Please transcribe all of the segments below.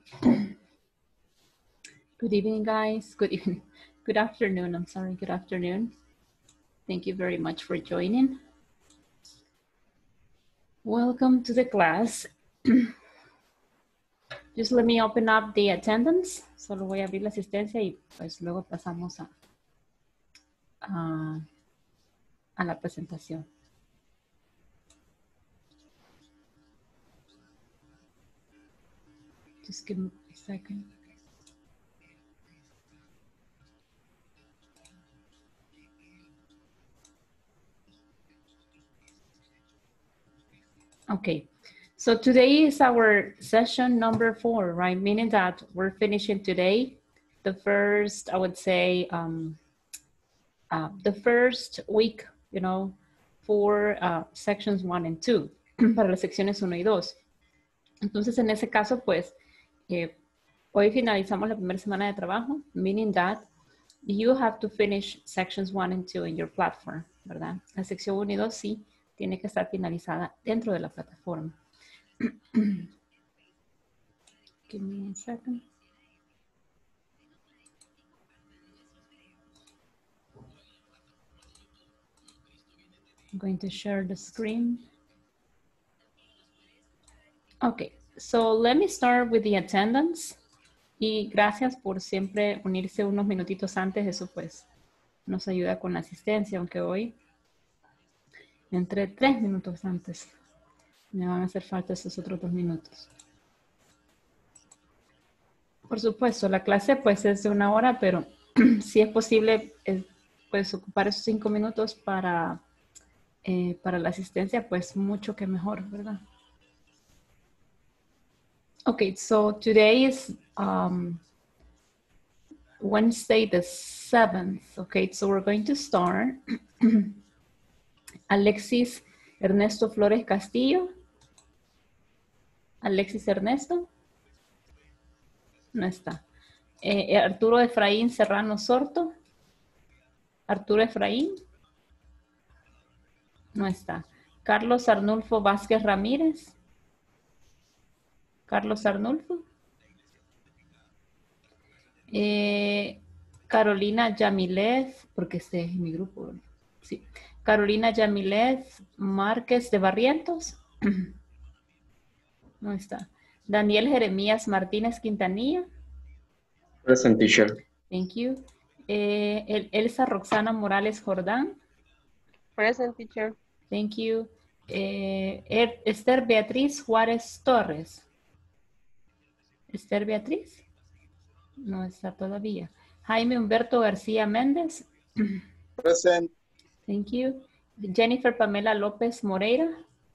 Good evening, guys. Good evening. Good afternoon. I'm sorry. Good afternoon. Thank you very much for joining. Welcome to the class. Just let me open up the attendance. Solo voy a abrir la asistencia y pues luego pasamos a la presentación. Just give me a second. Okay, so today is our session number 4, right? Meaning that we're finishing today the first, I would say, the first week, you know, for sections 1 and 2, para las secciones 1 y 2. Entonces, en ese caso, pues, hoy finalizamos la primera semana de trabajo, meaning that you have to finish sections 1 and 2 in your platform, ¿verdad? La sección 1 y 2 sí tiene que estar finalizada dentro de la plataforma. Give me a second. I'm going to share the screen. Okay, so let me start with the attendance. Y gracias por siempre unirse unos minutitos antes. Eso pues nos ayuda con la asistencia, aunque hoy entré 3 minutos antes. Me van a hacer falta esos otros 2 minutos. Por supuesto, la clase pues es de 1 hora, pero si es posible pues ocupar esos 5 minutos para la asistencia, pues mucho que mejor, ¿verdad? Okay, so today is Wednesday the 7th. Okay, so we're going to start. Alexis Ernesto Flores Castillo. Alexis Ernesto. No está. Arturo Efraín Serrano Sorto. Arturo Efraín. No está. Carlos Arnulfo Vázquez Ramírez. Carlos Arnulfo. Carolina Yamilet, porque este es mi grupo. Sí. Carolina Yamilet Márquez de Barrientos. No está. Daniel Jeremías Martínez Quintanilla. Present, teacher. Thank you. Elsa Roxana Morales Jordán. Present, teacher. Thank you. Esther Beatriz Juárez Torres. Esther Beatriz. No está todavía. Jaime Humberto García Méndez. Present. Thank you. Jennifer Pamela López Moreira.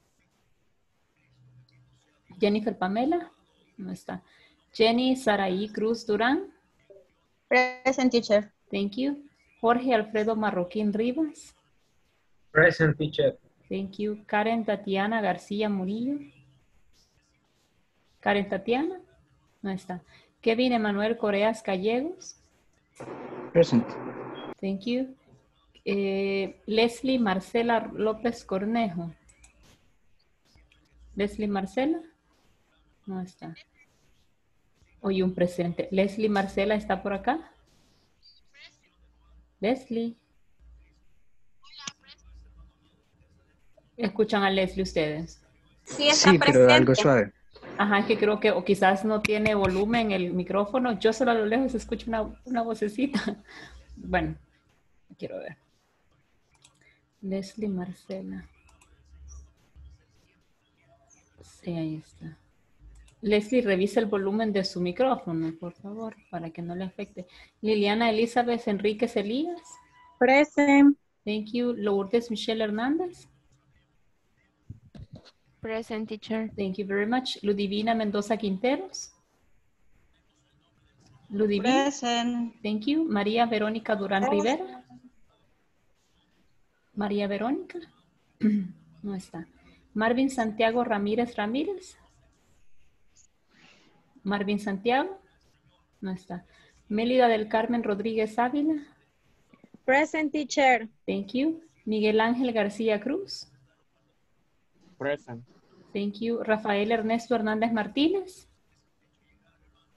Jennifer Pamela. No está. Jenny Saraí Cruz Durán. Present, teacher. Thank you. Jorge Alfredo Marroquín Rivas. Present, teacher. Thank you. Karen Tatiana García Murillo. Karen Tatiana. No está. Kevin Emanuel Coreas Gallegos. Present. Thank you. Leslie Marcela López Cornejo. Leslie Marcela. No está. Hoy un presente. Leslie Marcela está por acá. Leslie. ¿Escuchan a Leslie ustedes? Sí, está Sí, presente. pero algo suave. Ajá, es que creo que o quizás no tiene volumen el micrófono. Yo solo a lo lejos escucho una vocecita. Bueno, quiero ver. Leslie Marcela. Sí, ahí está. Leslie, revisa el volumen de su micrófono, por favor, para que no le afecte. Liliana Elizabeth Enríquez Elías. Present. Thank you. Lourdes Michelle Hernández. Present, teacher. Thank you very much. Ludivina Mendoza Quinteros. Ludivina. Present. Thank you. María Verónica Durán Rivera. María Verónica. No está. Marvin Santiago Ramírez Ramírez. Marvin Santiago. No está. Mélida del Carmen Rodríguez Ávila. Present, teacher. Thank you. Miguel Ángel García Cruz. Present. Thank you. Rafael Ernesto Hernández Martínez.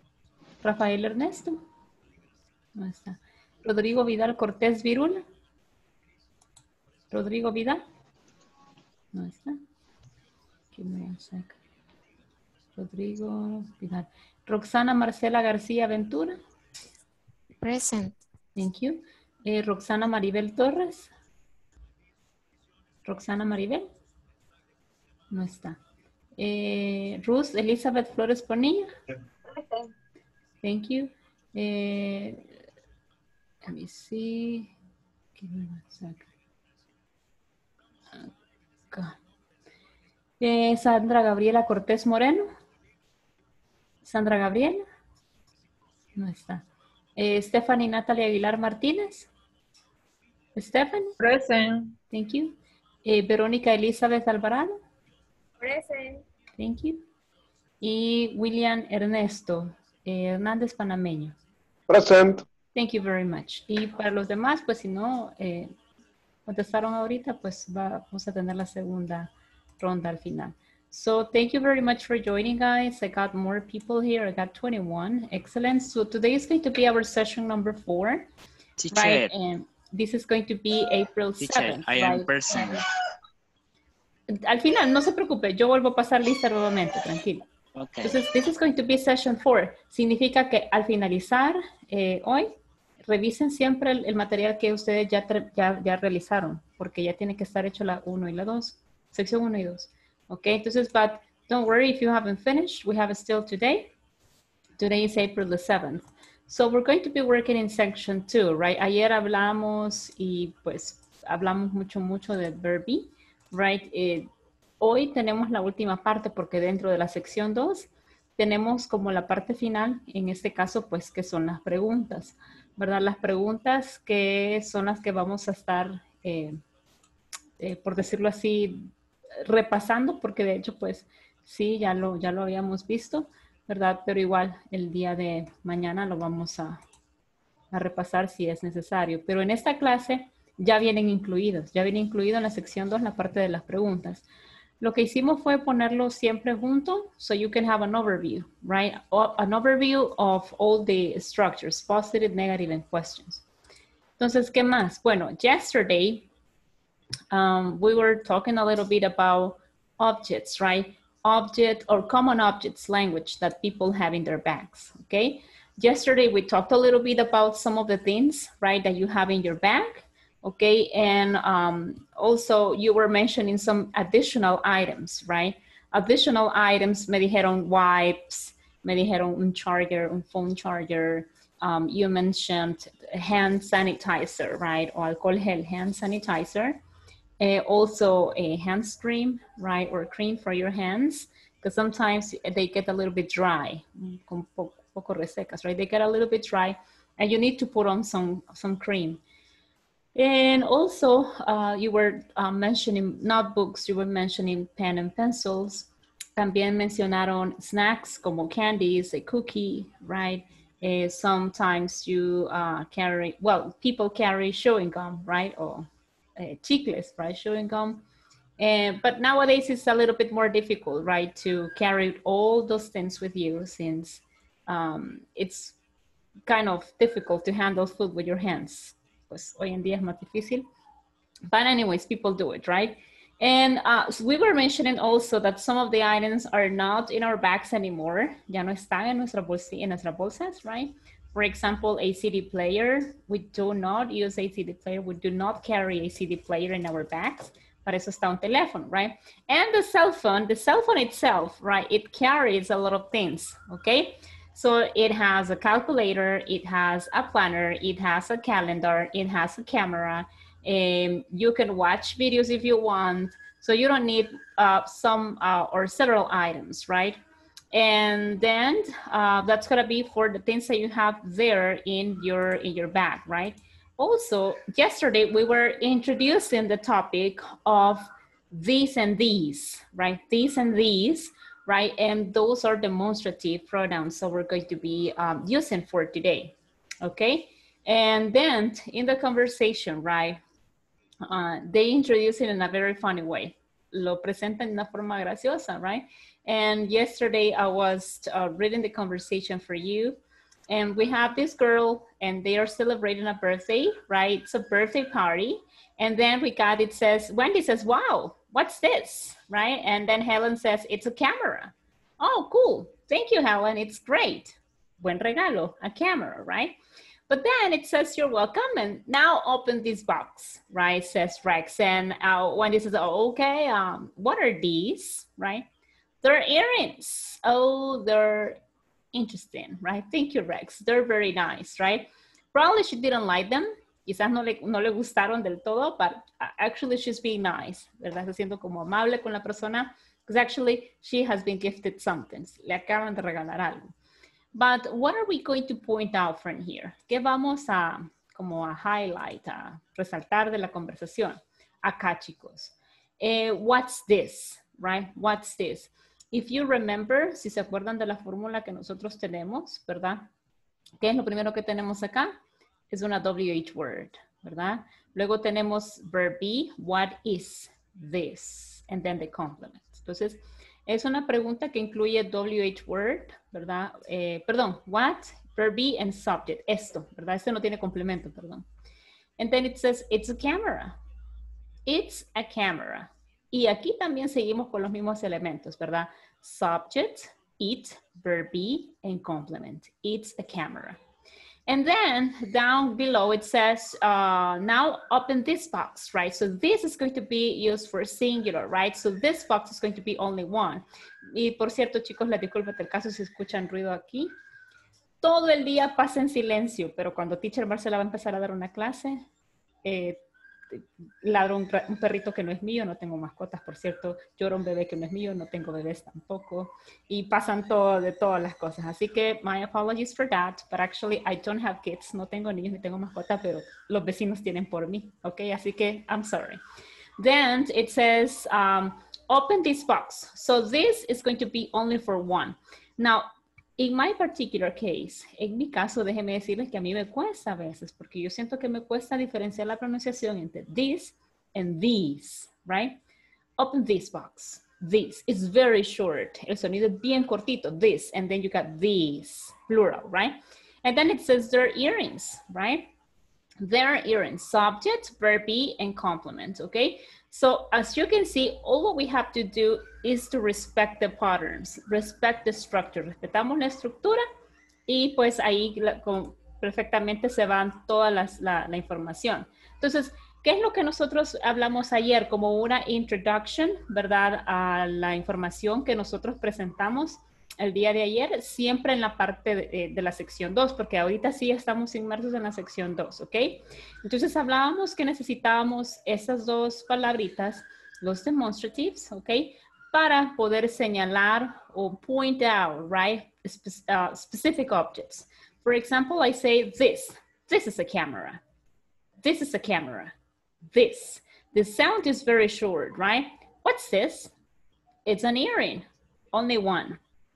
Rafael Ernesto. No está. Rodrigo Vidal Cortés Virula. Rodrigo Vidal. No está. Give me a second. Rodrigo Vidal. Roxana Marcela García Ventura. Present. Thank you. Roxana Maribel Torres. Roxana Maribel. No está. Ruth Elizabeth Flores Bonilla. Thank you. Let me see. Give me one second. Acá. Sandra Gabriela Cortés Moreno. Sandra Gabriela. No está. Stephanie Natalia Aguilar Martínez. Stephanie. Present. Thank you. Verónica Elizabeth Alvarado. Present. Thank you. Y William Ernesto Hernández Panameño. Present. Thank you very much. Y para los demás, pues si no contestaron ahorita, pues vamos a tener la segunda ronda al final. So thank you very much for joining, guys. I got more people here. I got 21. Excellent. So today is going to be our session number 4. Teacher, Right? And this is going to be April 7th. I am right? present. Al final, no se preocupe. Yo vuelvo a pasar lista nuevamente. Tranquilo. Okay. Entonces, this is going to be session 4. Significa que al finalizar hoy, revisen siempre el material que ustedes ya realizaron, porque ya tiene que estar hecho la 1 y la 2, sección 1 y 2. Ok, entonces, but don't worry if you haven't finished. We have it still today. Today is April the 7th. So we're going to be working in section 2, right? Ayer hablamos y pues hablamos mucho de verb be, right? Hoy tenemos la última parte porque dentro de la sección 2 tenemos como la parte final, en este caso pues que son las preguntas, ¿verdad? Las preguntas que son las que vamos a estar, por decirlo así, repasando porque de hecho pues sí, ya lo habíamos visto, ¿verdad? Pero igual el día de mañana lo vamos a repasar si es necesario. Pero en esta clase ya viene incluido en la sección 2 la parte de las preguntas. Lo que hicimos fue ponerlo siempre junto, so you can have an overview, right? An overview of all the structures, positive, negative, and questions. Entonces, ¿qué más? Bueno, yesterday, we were talking a little bit about objects, right? Object or common objects language that people have in their bags, okay? Yesterday, we talked a little bit about some of the things, right, that you have in your bag. Okay, and also you were mentioning some additional items, right? Additional items, me dijeron wipes, me dijeron un charger, un phone charger. You mentioned hand sanitizer, right? Or alcohol gel hand sanitizer. Also a hand cream, right? Or cream for your hands, because sometimes they get a little bit dry, con poco resecas, right? They get a little bit dry and you need to put on some cream. And also, you were mentioning notebooks, you were mentioning pen and pencils. También mencionaron snacks como candies, a cookie, right? Sometimes you carry, well, people carry chewing gum, right? Or chicles, right? Chewing gum. But nowadays it's a little bit more difficult, right? To carry all those things with you since it's kind of difficult to handle food with your hands. Pues hoy en día es más difícil. But anyways, people do it, right? And so we were mentioning also that some of the items are not in our bags anymore. Ya no están en nuestras bolsas, right? For example, a CD player. We do not use a CD player. We do not carry a CD player in our bags. Para eso está un teléfono, right? And the cell phone itself, right? It carries a lot of things, okay? So it has a calculator, it has a planner, it has a calendar, it has a camera. You can watch videos if you want. So you don't need some or several items, right? And then that's gonna be for the things that you have there in your bag, right? Also, yesterday we were introducing the topic of these and these, right? These and these. Right, and those are demonstrative pronouns, so we're going to be using for today, okay? And then in the conversation, right, they introduce it in a very funny way. Lo presentan de una forma graciosa, right? And yesterday I was reading the conversation for you, And we have this girl and they are celebrating a birthday, right? It's a birthday party. And then we got, it says, Wendy says, wow, what's this, right? And then Helen says, it's a camera. Oh, cool. Thank you, Helen. It's great. Buen regalo, a camera, right? But then it says, you're welcome. And now open this box, right? Says Rex. And Wendy says, oh, okay, what are these, right? They're earrings. Oh, they're interesting, right? Thank you, Rex. They're very nice, right? Probably she didn't like them. Quizás no le gustaron del todo, but actually she's being nice, ¿verdad? Está siendo como amable con la persona, because actually she has been gifted something. Le acaban de regalar algo. But what are we going to point out from here? ¿Qué vamos a como a highlight, a resaltar de la conversación? Acá, chicos. What's this, right? What's this? If you remember, si se acuerdan de la fórmula que nosotros tenemos, ¿verdad? ¿Qué es lo primero que tenemos acá? Es una WH word, ¿verdad? Luego tenemos verb be, what is this? And then the complement. Entonces, es una pregunta que incluye WH word, ¿verdad? Perdón, what, verb be, and subject. Esto, ¿verdad? Este no tiene complemento, perdón. And then it says, it's a camera. It's a camera. Y aquí también seguimos con los mismos elementos, ¿verdad? Subject, it, verb be, and complement. It's a camera. And then down below it says, now open this box, right? So this is going to be used for singular, right? So this box is going to be only one. Y por cierto, chicos, les disculpo del caso si escuchan ruido aquí. Todo el día pasa en silencio, pero cuando Teacher Marcela va a empezar a dar una clase, ladra un perrito que no es mío, no tengo mascotas, por cierto, llora un bebé que no es mío, no tengo bebés tampoco, y pasan de todas las cosas, así que my apologies for that, but actually I don't have kids, no tengo niños ni tengo mascotas, pero los vecinos tienen por mí, ok, así que I'm sorry. Then it says, open this box, so this is going to be only for one. Now, in my particular case, en mi caso, déjenme decirles que a mí me cuesta a veces, porque yo siento que me cuesta diferenciar la pronunciación entre this and these, right? Open this box, this. It's very short. El sonido es bien cortito, this, and then you got these, plural, right? And then it says their earrings, right? Their earrings, subject, verb be, and complement, okay? So as you can see, all what we have to do is to respect the patterns, respect the structure. Respetamos la estructura y pues ahí perfectamente se van toda la información. Entonces, ¿qué es lo que nosotros hablamos ayer? Como una introduction, ¿verdad? A la información que nosotros presentamos el día de ayer, siempre en la parte de la sección 2, porque ahorita sí estamos inmersos en la sección 2, ¿ok? Entonces hablábamos que necesitábamos esas dos palabritas, los demonstratives, ¿ok? Para poder señalar o point out, right? Specific objects. For example, I say this is a camera. This is a camera. This. The sound is very short, right? What's this? It's an earring, only one.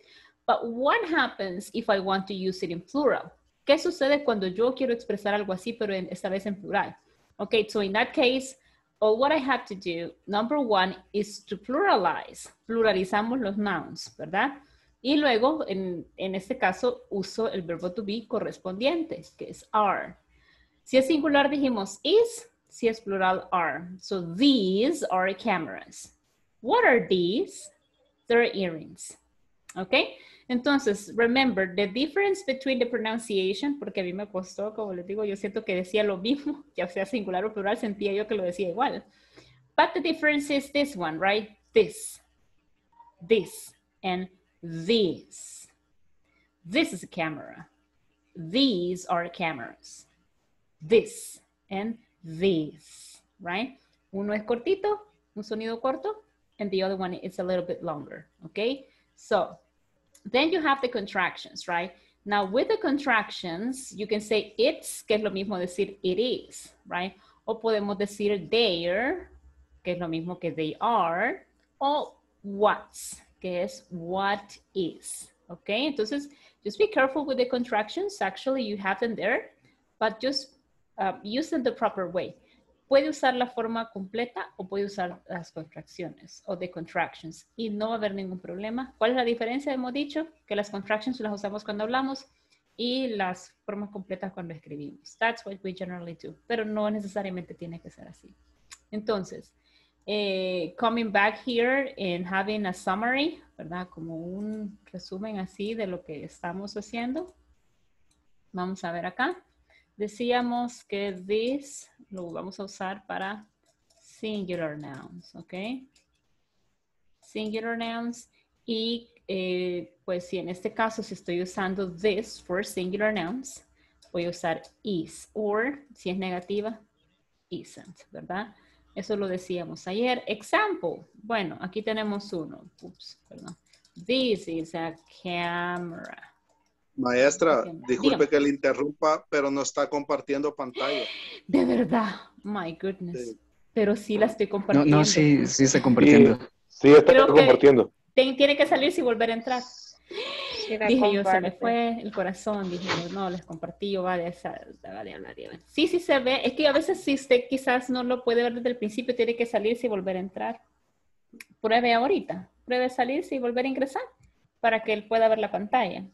But what happens if I want to use it in plural? ¿Qué sucede cuando yo quiero expresar algo así, pero esta vez en plural? Okay, so in that case, all what I have to do, number one, is to pluralize. Pluralizamos los nouns, ¿verdad? Y luego, en este caso, uso el verbo to be correspondiente, que es are. Si es singular, dijimos is. Si es plural, are. So these are cameras. What are these? They're earrings. Okay? Entonces, remember, the difference between the pronunciation, porque a mí me costó, como les digo, yo siento que decía lo mismo, ya sea singular o plural, sentía yo que lo decía igual. But the difference is this one, right? This, and this. This is a camera. These are cameras. This and these, right? Uno es cortito, un sonido corto, and the other one is a little bit longer, okay? So, then you have the contractions, right? Now with the contractions, you can say it's, que es lo mismo decir it is, right? O podemos decir there, que es lo mismo que they are, o what's, que es what is, okay? Entonces, just be careful with the contractions. Actually, you have them there, but just use them the proper way. Puede usar la forma completa o puede usar las contracciones o the contractions y no va a haber ningún problema. ¿Cuál es la diferencia? Hemos dicho que las contractions las usamos cuando hablamos y las formas completas cuando escribimos. That's what we generally do, pero no necesariamente tiene que ser así. Entonces, coming back here and having a summary, ¿verdad? Como un resumen así de lo que estamos haciendo. Vamos a ver acá. Decíamos que this lo vamos a usar para singular nouns, ¿ok? Singular nouns. Y pues si en este caso, si estoy usando this for singular nouns, voy a usar is. Or, si es negativa, isn't, ¿verdad? Eso lo decíamos ayer. Example. Bueno, aquí tenemos uno. Ups, perdón. This is a camera. Maestra, disculpe Dígame. que le interrumpa, pero no está compartiendo pantalla. De verdad. My goodness. Sí. Pero sí la estoy compartiendo. No, sí está compartiendo. Sí, está Creo que compartiendo. tiene que salirse y volver a entrar. Sí, la Dije yo, se me comparte. fue el corazón. Dije yo, no, les compartí yo, vale, hablar. Sí, sí se ve. Es que a veces si usted quizás no lo puede ver desde el principio, tiene que salirse y volver a entrar. Pruebe ahorita. Pruebe salirse y volver a ingresar para que él pueda ver la pantalla.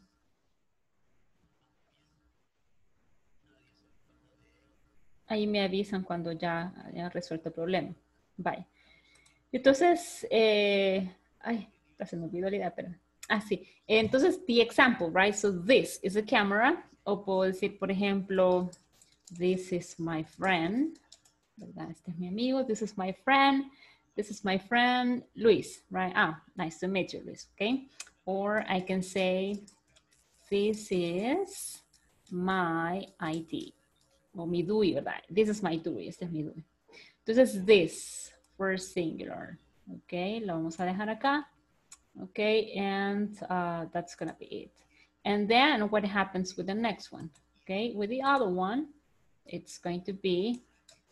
Ahí me avisan cuando ya haya resuelto el problema. Bye. Entonces, ay, se me olvidó la idea, pero... Ah, sí. Entonces, the example, right? So, this is a camera. O puedo decir, por ejemplo, this is my friend. ¿Verdad? Este es mi amigo. This is my friend. This is my friend, Luis, right? Ah, nice to meet you, Luis, okay? Or I can say, this is my ID. O mi DUI, ¿verdad? This is my DUI. Este es mi DUI. Entonces, this for singular. Ok, lo vamos a dejar acá. Ok, and that's going to be it. And then what happens with the next one? Okay, with the other one, it's going to be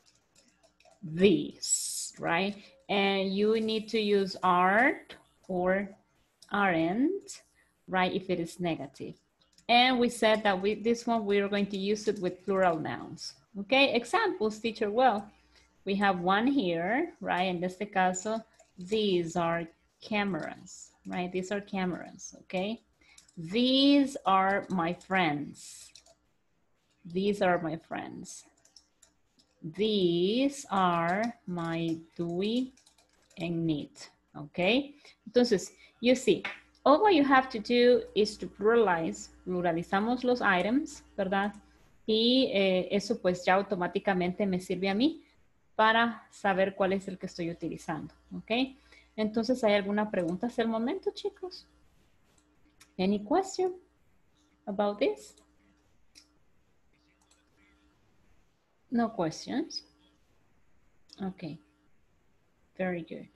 this, right? And you need to use art or aren't, right, if it is negative. And we said that with this one, we are going to use it with plural nouns. Okay, examples, teacher. Well, we have one here, right? En este caso, these are cameras, right? These are cameras, okay? These are my friends. These are my friends. These are my Dewey and Meet, okay? Entonces, you see, all what you have to do is to pluralize. Pluralizamos los items, ¿verdad? Y eso pues ya automáticamente me sirve a mí para saber cuál es el que estoy utilizando, ¿ok? Entonces, ¿hay alguna pregunta hasta el momento, chicos? Any question about this? No questions? Okay. Very good.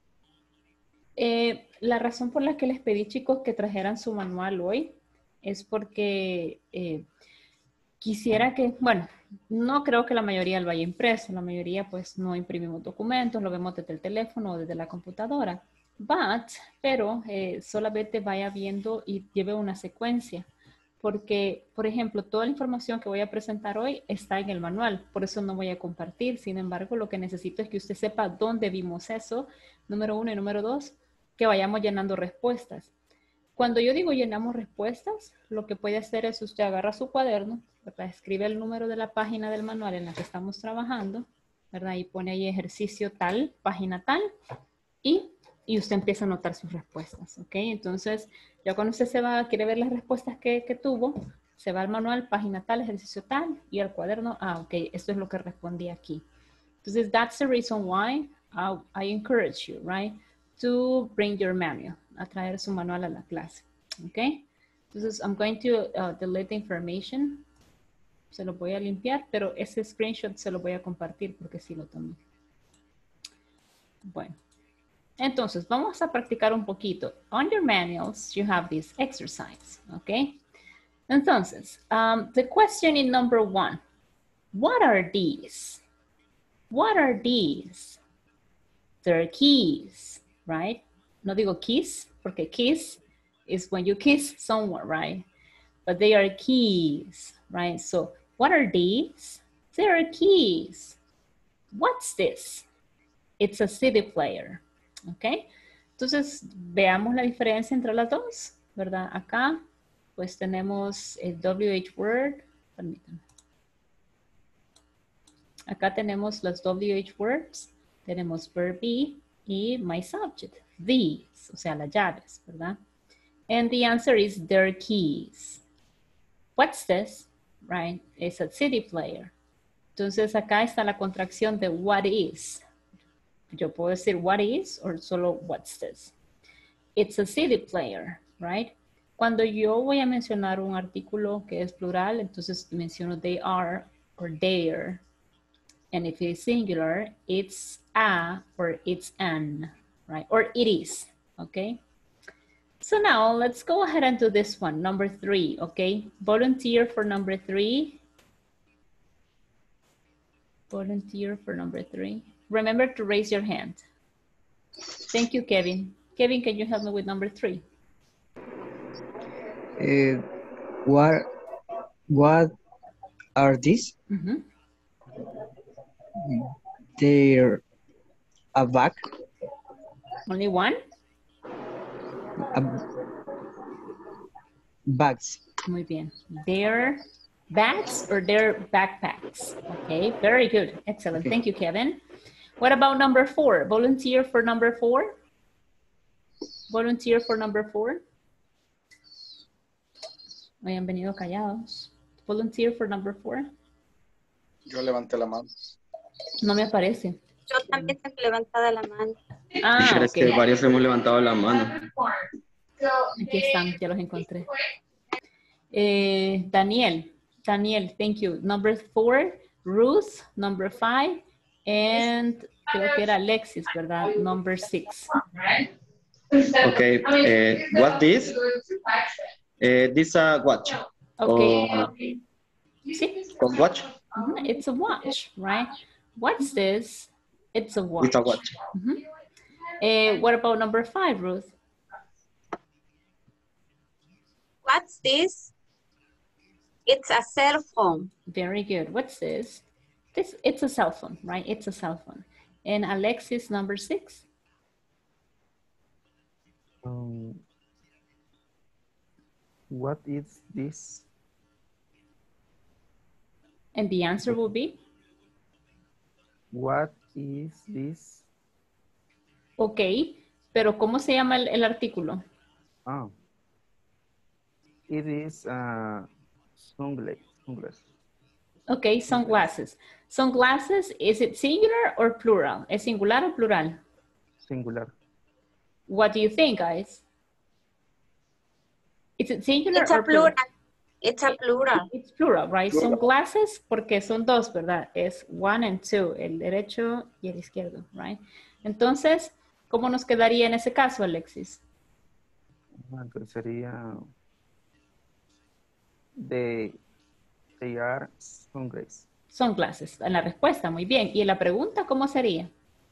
La razón por la que les pedí, chicos, que trajeran su manual hoy es porque quisiera que, bueno, no creo que la mayoría lo vaya impreso. La mayoría, pues, no imprimimos documentos, lo vemos desde el teléfono o desde la computadora. Pero solamente vaya viendo y lleve una secuencia. Porque, por ejemplo, toda la información que voy a presentar hoy está en el manual. Por eso no voy a compartir. Sin embargo, lo que necesito es que usted sepa dónde vimos eso. Número 1 y número 2, que vayamos llenando respuestas. Cuando yo digo llenamos respuestas, lo que puede hacer es usted agarra su cuaderno, ¿verdad? Escribe el número de la página del manual en la que estamos trabajando, ¿verdad? Y pone ahí ejercicio tal, página tal, y usted empieza a anotar sus respuestas, ¿ok? Entonces, ya cuando usted quiere ver las respuestas que tuvo, se va al manual, página tal, ejercicio tal, y al cuaderno, ok, esto es lo que respondí aquí. Entonces, that's the reason why I encourage you, right? To bring your manual, a traer su manual a la clase, ¿ok? Entonces, I'm going to delete the information. Se lo voy a limpiar, pero ese screenshot se lo voy a compartir porque sí lo tomé. Bueno. Entonces, vamos a practicar un poquito. On your manuals, you have this exercise, okay? Entonces, the question in number 1. What are these? What are these? They're keys, right? No digo kiss, porque kiss is when you kiss someone, right? But they are keys, right? So, what are these? They are keys. What's this? It's a CD player. ¿Ok? Entonces, veamos la diferencia entre las dos, ¿verdad? Acá pues tenemos el WH word. Permítanme. Acá tenemos los WH words. Tenemos verb be y my subject, these, o sea, las llaves, ¿verdad? And the answer is their keys. What's this? Right? It's a CD player. Entonces acá está la contracción de what is. Yo puedo decir what is o solo what's this. It's a CD player, right? Cuando yo voy a mencionar un artículo que es plural, entonces menciono they are or their. And if it's singular, it's a or it's an, right? Or it is, okay? So now let's go ahead and do this one, number 3, okay? Volunteer for number 3. Volunteer for number 3. Remember to raise your hand. Thank you, Kevin. Kevin, can you help me with number 3? What are these? Mm-hmm. They're a bag. Only one? Bags. Muy bien. They're bags or they're backpacks? Okay, very good. Excellent. Okay. Thank you, Kevin. What about number 4? Volunteer for number 4? Volunteer for number 4? Hoy han venido callados. Volunteer for number 4? Yo levanté la mano. No me aparece. Yo también tengo levantada la mano. Ah, Es que ok. varios hemos levantado la mano. Aquí están, ya los encontré. Daniel, thank you. Number 4, Ruth, number 5, and creo que era Alexis, ¿verdad? Number 6. Okay, what this? This a watch. Okay. Sí. Or watch? Mhm, it's a watch, right? What's this? It's a watch. It's a watch. Mhm. What about number 5, Ruth? What's this? It's a cell phone. Very good. What's this? It's a cell phone, right? It's a cell phone. And Alexis, number 6? What is this? And the answer will be? What is this? Ok, pero ¿cómo se llama el artículo? Oh. It is sunglasses. Ok, sunglasses. Sunglasses, is it singular or plural? ¿Es singular o plural? Singular. What do you think, guys? Is it singular It's or a plural. It's a plural. It's plural, right? Plural. Sunglasses, porque son dos, ¿verdad? Es 1 and 2, el derecho y el izquierdo, right? Entonces, ¿cómo nos quedaría en ese caso, Alexis? Entonces sería they are sunglasses. Sunglasses, en la respuesta, muy bien. ¿Y en la pregunta cómo sería?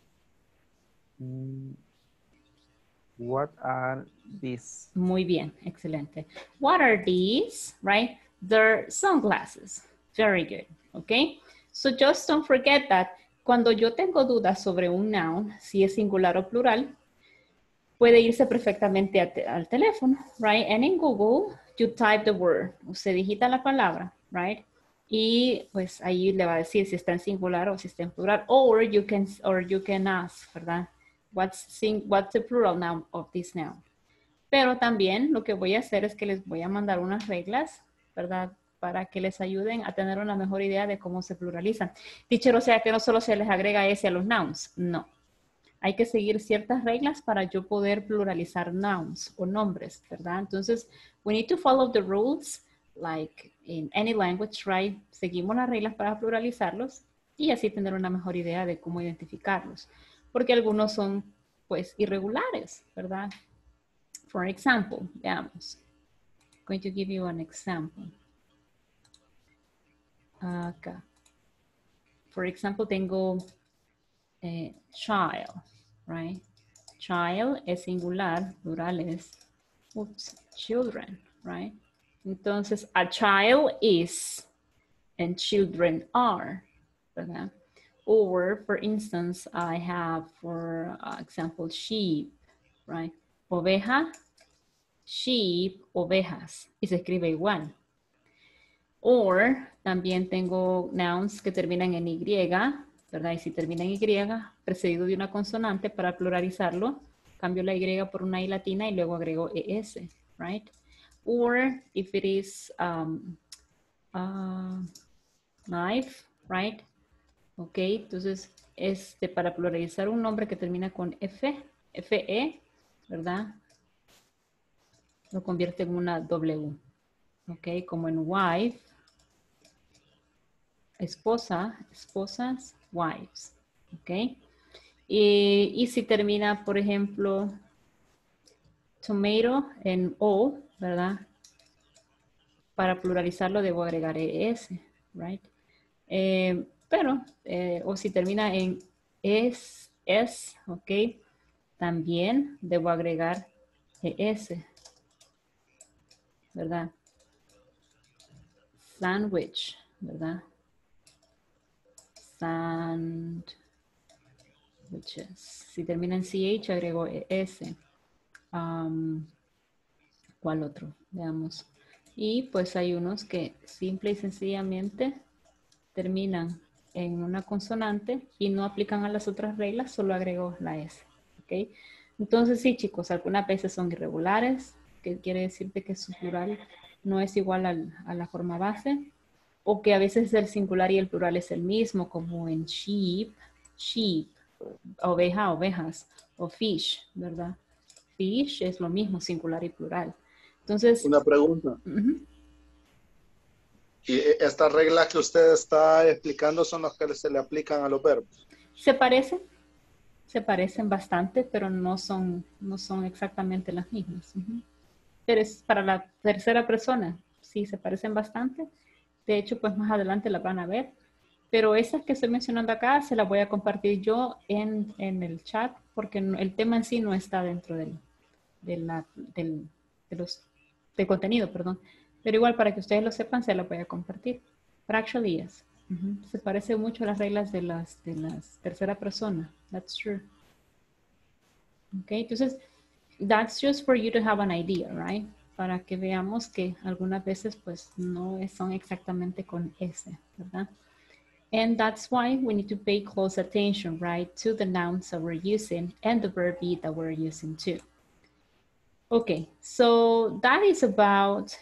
What are these? Muy bien, excelente. What are these, right? They're sunglasses. Very good, okay? So just don't forget that cuando yo tengo dudas sobre un noun, si es singular o plural, puede irse perfectamente al teléfono, right? And in Google, you type the word. Usted digita la palabra, right? Y pues ahí le va a decir si está en singular o si está en plural. Or you can ask, ¿verdad? What's the plural noun of this noun? Pero también lo que voy a hacer es que les voy a mandar unas reglas, ¿verdad? Para que les ayuden a tener una mejor idea de cómo se pluralizan. Teacher, o sea que no solo se les agrega S a los nouns, no. Hay que seguir ciertas reglas para yo poder pluralizar nouns o nombres, ¿verdad? Entonces, we need to follow the rules, like in any language, right? Seguimos las reglas para pluralizarlos y así tener una mejor idea de cómo identificarlos. Porque algunos son, pues, irregulares, ¿verdad? For example, veamos. I'm going to give you an example. Acá. For example, tengo child, right? Child es singular, plural es, children, right? Entonces, a child is and children are, ¿verdad? Or, for instance, I have, for example, sheep, right? Oveja sheep, ovejas, y se escribe igual. Or también tengo nouns que terminan en Y, ¿verdad? Y si termina en Y, precedido de una consonante, para pluralizarlo, cambio la Y por una I latina y luego agrego ES, right? Or if it is knife, right? Ok, entonces para pluralizar un nombre que termina con FE, ¿verdad? Lo convierte en una W. Ok, como en wife, esposa, esposas, wives. Ok. Y si termina, por ejemplo, tomato en O, ¿verdad? Para pluralizarlo debo agregar ES, right? O si termina en es, ok, también debo agregar ES, ¿verdad? Sandwich, ¿verdad? Sandwiches. Si termina en CH, agrego ES. ¿Cuál otro? Veamos. Y pues hay unos que simple y sencillamente terminan en una consonante y no aplican a las otras reglas, solo agrego la S. ¿Ok? Entonces sí, chicos, algunas veces son irregulares, que quiere decirte que su plural no es igual a la forma base, o que a veces el singular y el plural es el mismo, como en sheep, sheep, oveja, ovejas, o fish, ¿verdad? Fish es lo mismo, singular y plural. Entonces, una pregunta. ¿Y estas reglas que usted está explicando son las que se le aplican a los verbos? se parecen bastante, pero no son exactamente las mismas. Pero es para la tercera persona, sí, se parecen bastante. De hecho, pues más adelante las van a ver. Pero esas que estoy mencionando acá se las voy a compartir yo en el chat, porque el tema en sí no está dentro del contenido, perdón. Pero igual, para que ustedes lo sepan, se las voy a compartir. But actually, yes. Se parece mucho a las reglas de las tercera persona. That's true. Okay, entonces, that's just for you to have an idea, right? Para que veamos que algunas veces, pues, no son exactamente con S, ¿verdad? And that's why we need to pay close attention, right, to the nouns that we're using and the verb be that we're using too. Okay, so that is about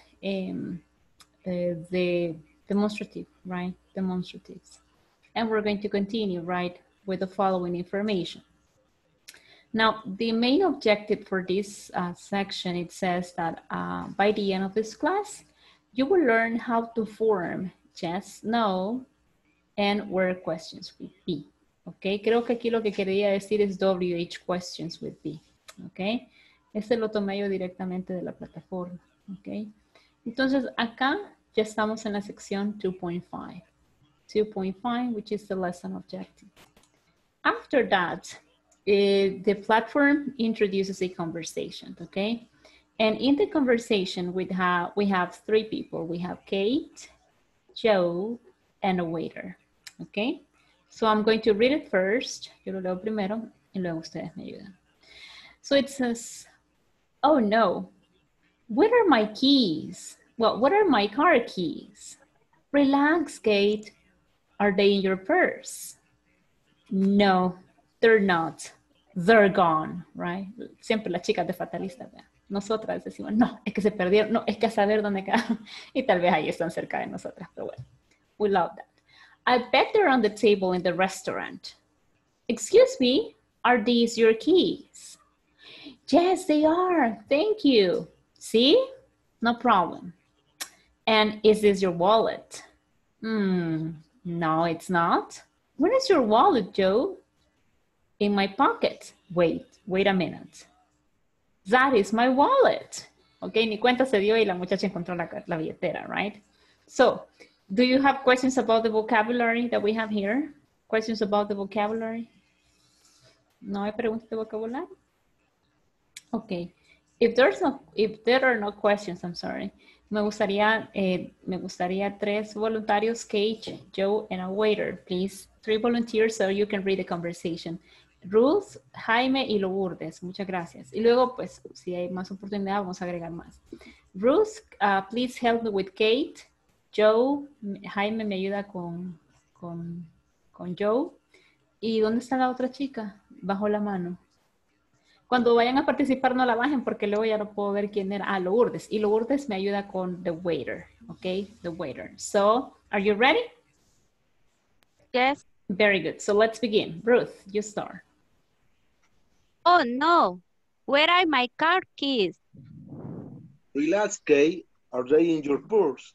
the demonstrative, right? Demonstratives. And we're going to continue, right, with the following information. Now, the main objective for this section, it says that by the end of this class, you will learn how to form yes, no, and where questions with be. Okay, creo que aquí lo que quería decir es WH questions with be. Okay, este lo tomé yo directamente de la plataforma. Okay, entonces acá ya estamos en la sección 2.5. 2.5, which is the lesson objective. After that, the platform introduces a conversation, okay? And in the conversation, we have three people. We have Kate, Joe, and a waiter, okay? So I'm going to read it first. Yo lo leo primero y luego ustedes me ayudan. So it says, oh no, what are my keys? Well, what are my car keys? Relax, Kate. Are they in your purse? No, they're not. They're gone, right? Siempre las chicas de fatalista, ¿verdad? Nosotras decimos, no, es que se perdieron, no, es que a saber dónde quedaron. Y tal vez ahí están cerca de nosotras, pero bueno, we love that. I bet they're on the table in the restaurant. Excuse me, are these your keys? Yes, they are, thank you. See? No problem. And is this your wallet? No, it's not. Where is your wallet, Joe? In my pocket. Wait a minute. That is my wallet. Okay, ni cuenta se dio y la muchacha encontró la billetera, right? So, do you have questions about the vocabulary that we have here? Questions about the vocabulary? No hay preguntas de vocabulario? Okay. If there are no questions, I'm sorry. Me gustaría tres voluntarios, Kate, Joe, and a waiter, please. 3 volunteers so you can read the conversation. Ruth, Jaime y Lourdes. Muchas gracias. Y luego, pues, si hay más oportunidad, vamos a agregar más. Ruth, please help me with Kate. Joe, Jaime me ayuda con Joe. ¿Y dónde está la otra chica? Bajo la mano. Cuando vayan a participar no la bajen porque luego ya no puedo ver quién era. Ah, Lourdes. Y Lourdes me ayuda con the waiter. ¿Ok? The waiter. So, are you ready? Yes. Very good. So let's begin. Ruth, you start. Oh no. Where are my car keys? Relax, Kate. Are they in your purse?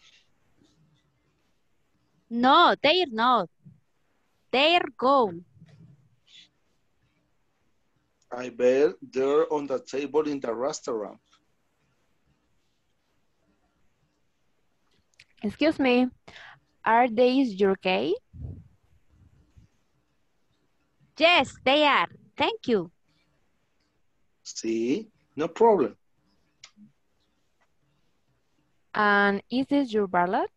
No, they're not. They're gone. I bet they're on the table in the restaurant. Excuse me. Are these your key? Yes, they are. Thank you. See? No problem. And is this your wallet?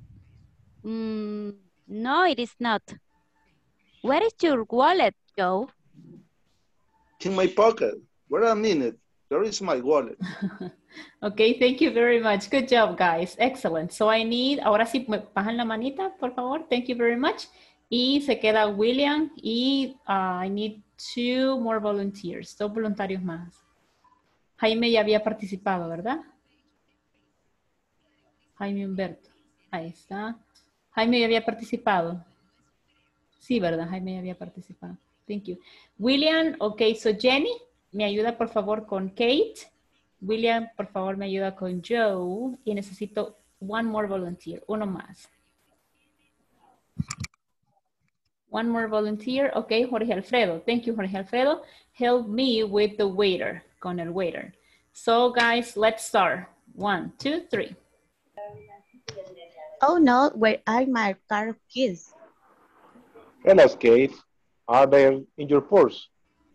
No, it is not. Where is your wallet, Joe? In my pocket. Wait a minute. There is my wallet. Okay, thank you very much. Good job, guys. Excellent. So I need, ahora sí, me bajan la manita, por favor. Thank you very much. Y se queda William y I need 2 more volunteers, 2 voluntarios más. Jaime ya había participado, ¿verdad? Jaime Humberto. Ahí está. Jaime ya había participado. Sí, ¿verdad? Jaime ya había participado. Thank you. William, ok, so Jenny, me ayuda por favor con Kate. William, por favor, me ayuda con Joe. Y necesito 1 more volunteer, uno más. 1 more volunteer. Ok, Jorge Alfredo. Thank you, Jorge Alfredo. Help me with the waiter, con el waiter. So, guys, let's start. 1, 2, 3. Oh no, where are my car keys? Relax, Kate. Are they in your purse?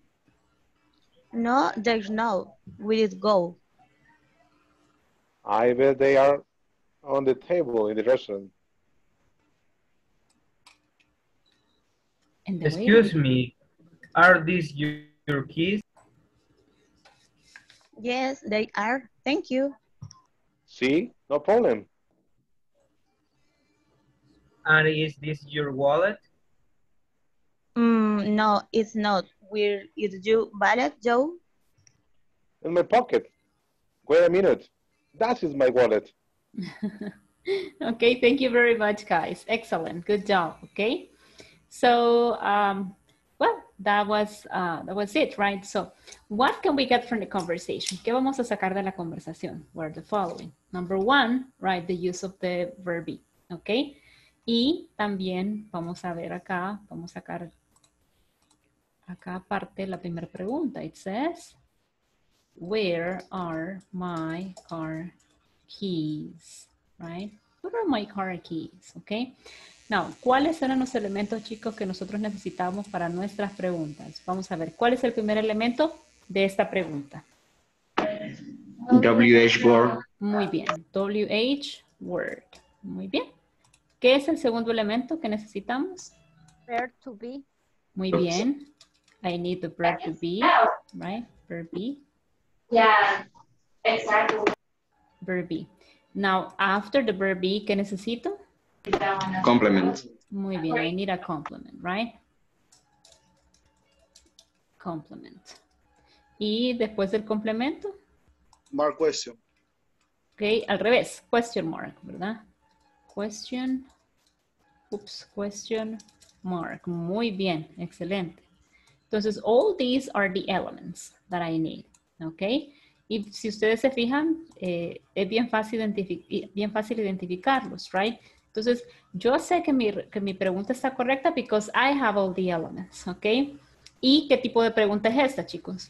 No, there's no. Where it go? I bet they are on the table in the restaurant. Excuse me, are these your keys? Yes, they are. Thank you. See, no problem. And is this your wallet? No, it's not. Where is your wallet, Joe? In my pocket. Wait a minute. That is my wallet. Okay, thank you very much, guys. Excellent. Good job. Okay. So, well, that was it, right? So, what can we get from the conversation? ¿Qué vamos a sacar de la conversación? Were the following. Number 1, right, the use of the verb be, okay? Y también vamos a ver acá, vamos a sacar acá aparte la primera pregunta. It says, where are my car keys, right? Where are my car keys, okay? Now, ¿cuáles eran los elementos, chicos, que nosotros necesitamos para nuestras preguntas? Vamos a ver, ¿cuál es el primer elemento de esta pregunta? WH word. Muy bien, WH word. Muy bien. ¿Qué es el segundo elemento que necesitamos? Verb to be. Muy bien. I need the verb to be, right? Verb be. Yeah, exactly. Verb be. Now, after the verb be, ¿qué necesito? Complement. Muy bien, I need a complement, right? Complement. Y después del complemento. Mark question. Ok, al revés, question mark, ¿verdad? Question mark. Muy bien, excelente. Entonces, all these are the elements that I need, ¿ok? Y si ustedes se fijan, es bien fácil identificarlos, right? Entonces, yo sé que mi pregunta está correcta because I have all the elements, ¿ok? ¿Y qué tipo de pregunta es esta, chicos?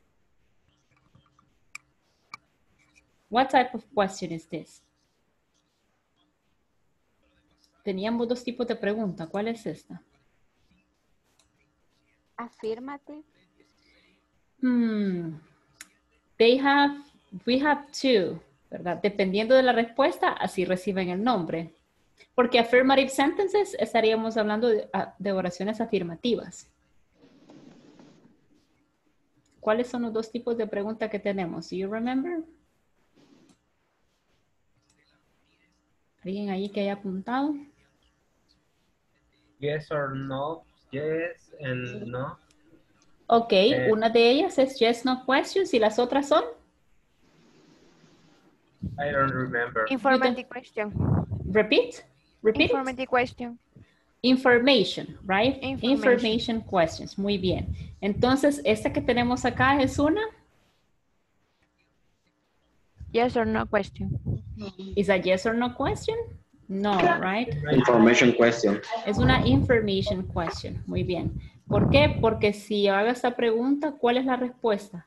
What type of question is this? Teníamos 2 tipos de pregunta. ¿Cuál es esta? Affirmative. We have 2, ¿verdad? Dependiendo de la respuesta, así reciben el nombre. Porque affirmative sentences estaríamos hablando de oraciones afirmativas. ¿Cuáles son los dos tipos de preguntas que tenemos? Do you remember? ¿Alguien ahí que haya apuntado? Yes or no. Yes and no. Ok, una de ellas es yes, no questions y las otras son? I don't remember. Informative question. Repeat? Repeat it? Informative question. Information, right? Information. Information questions. Muy bien. Entonces, esta que tenemos acá es una? Yes or no question. Is a yes or no question? No, right? Information question. Es una information question. Muy bien. ¿Por qué? Porque si yo hago esta pregunta, ¿cuál es la respuesta?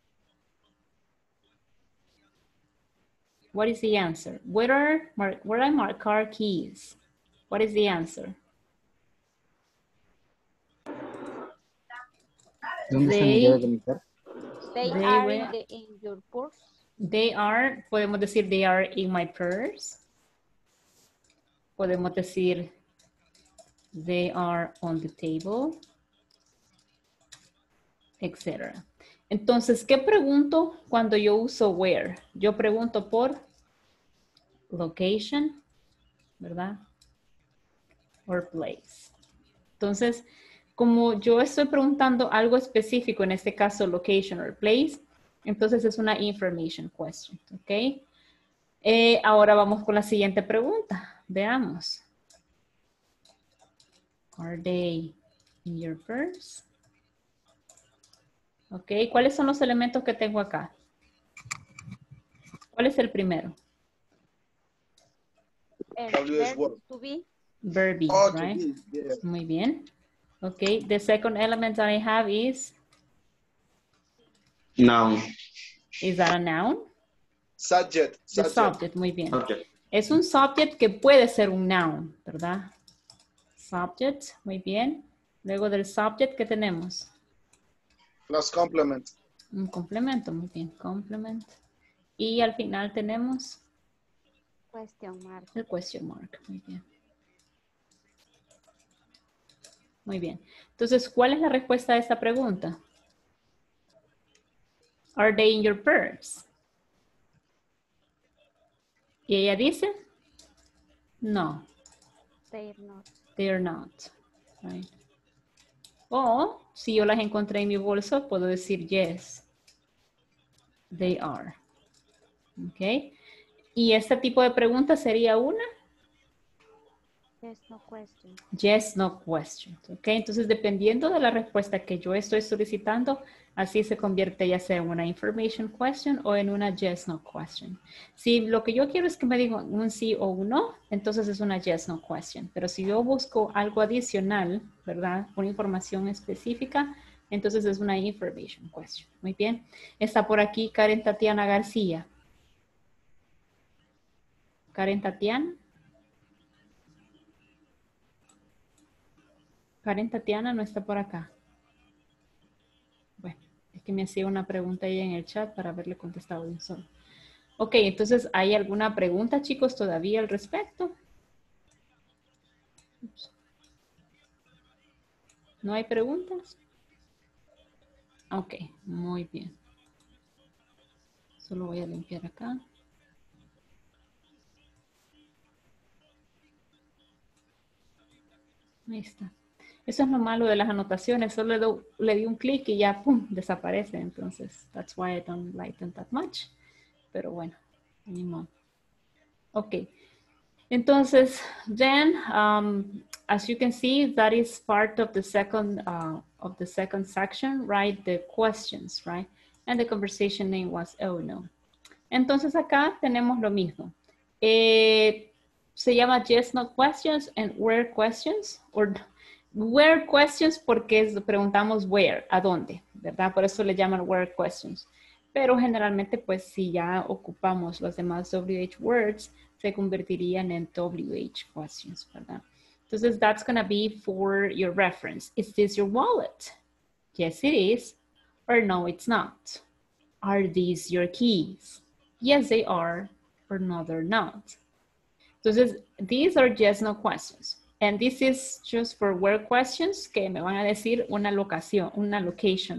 What is the answer? Where are my car keys? What is the answer? ¿Dónde están las llaves de mi carro? They They are were- in your purse. They are, podemos decir they are in my purse. Podemos decir they are on the table, etc. Entonces, ¿qué pregunto cuando yo uso where? Yo pregunto por location, ¿verdad? Or place. Entonces, como yo estoy preguntando algo específico, en este caso location or place, entonces es una information question, ¿ok? Ahora vamos con la siguiente pregunta. Veamos. Are they in your purse? Ok, ¿cuáles son los elementos que tengo acá? ¿Cuál es el primero? WS word. To be. Verb be, Oh, to right? be, yeah. Muy bien. Ok, the second element that I have is Noun. that a noun? Subject. The Subject. subject, muy bien. Okay. Es un subject que puede ser un noun, ¿verdad? Subject, muy bien. Luego del subject, ¿qué tenemos? Plus complement. Un complemento, muy bien. Complement. Y al final tenemos Question mark. el question mark, muy bien. Muy bien. Entonces, ¿cuál es la respuesta a esta pregunta? Are they in your purse? Y ella dice, no, They're not. they're not. Right. O, si yo las encontré en mi bolso, puedo decir yes, they are. ¿Ok? Y este tipo de pregunta sería una Yes, no question. yes, no question. ¿Ok? Entonces, dependiendo de la respuesta que yo estoy solicitando, así se convierte ya sea en una information question o en una yes, no question. Si lo que yo quiero es que me digan un sí o un no, entonces es una yes, no question. Pero si yo busco algo adicional, ¿verdad? Una información específica, entonces es una information question. Muy bien. Está por aquí Karen Tatiana García. Karen Tatiana. Karen Tatiana no está por acá. Bueno, es que me hacía una pregunta ahí en el chat para haberle contestado de un solo. Ok, entonces, ¿hay alguna pregunta, chicos, todavía al respecto? Ups. ¿No hay preguntas? Ok, muy bien. Solo voy a limpiar acá. Ahí está. Eso es lo malo de las anotaciones. Solo le di un clic y ya, pum, desaparece. Entonces, that's why I don't like them that much. Pero bueno, ni modo. Ok. Entonces, then, as you can see, that is part of the second section, right? The questions, right? And the conversation name was, oh no. Entonces acá tenemos lo mismo. Se llama yes, no questions and where questions, or where questions porque preguntamos where, a dónde, ¿verdad? Por eso le llaman where questions. Pero generalmente, pues, si ya ocupamos los demás WH words, se convertirían en WH questions, ¿verdad? Entonces, that's going to be for your reference. Is this your wallet? Yes, it is. Or no, it's not. Are these your keys? Yes, they are. Or no, they're not. Entonces, these are yes, no questions. And this is just for where questions que me van a decir una locación, una location.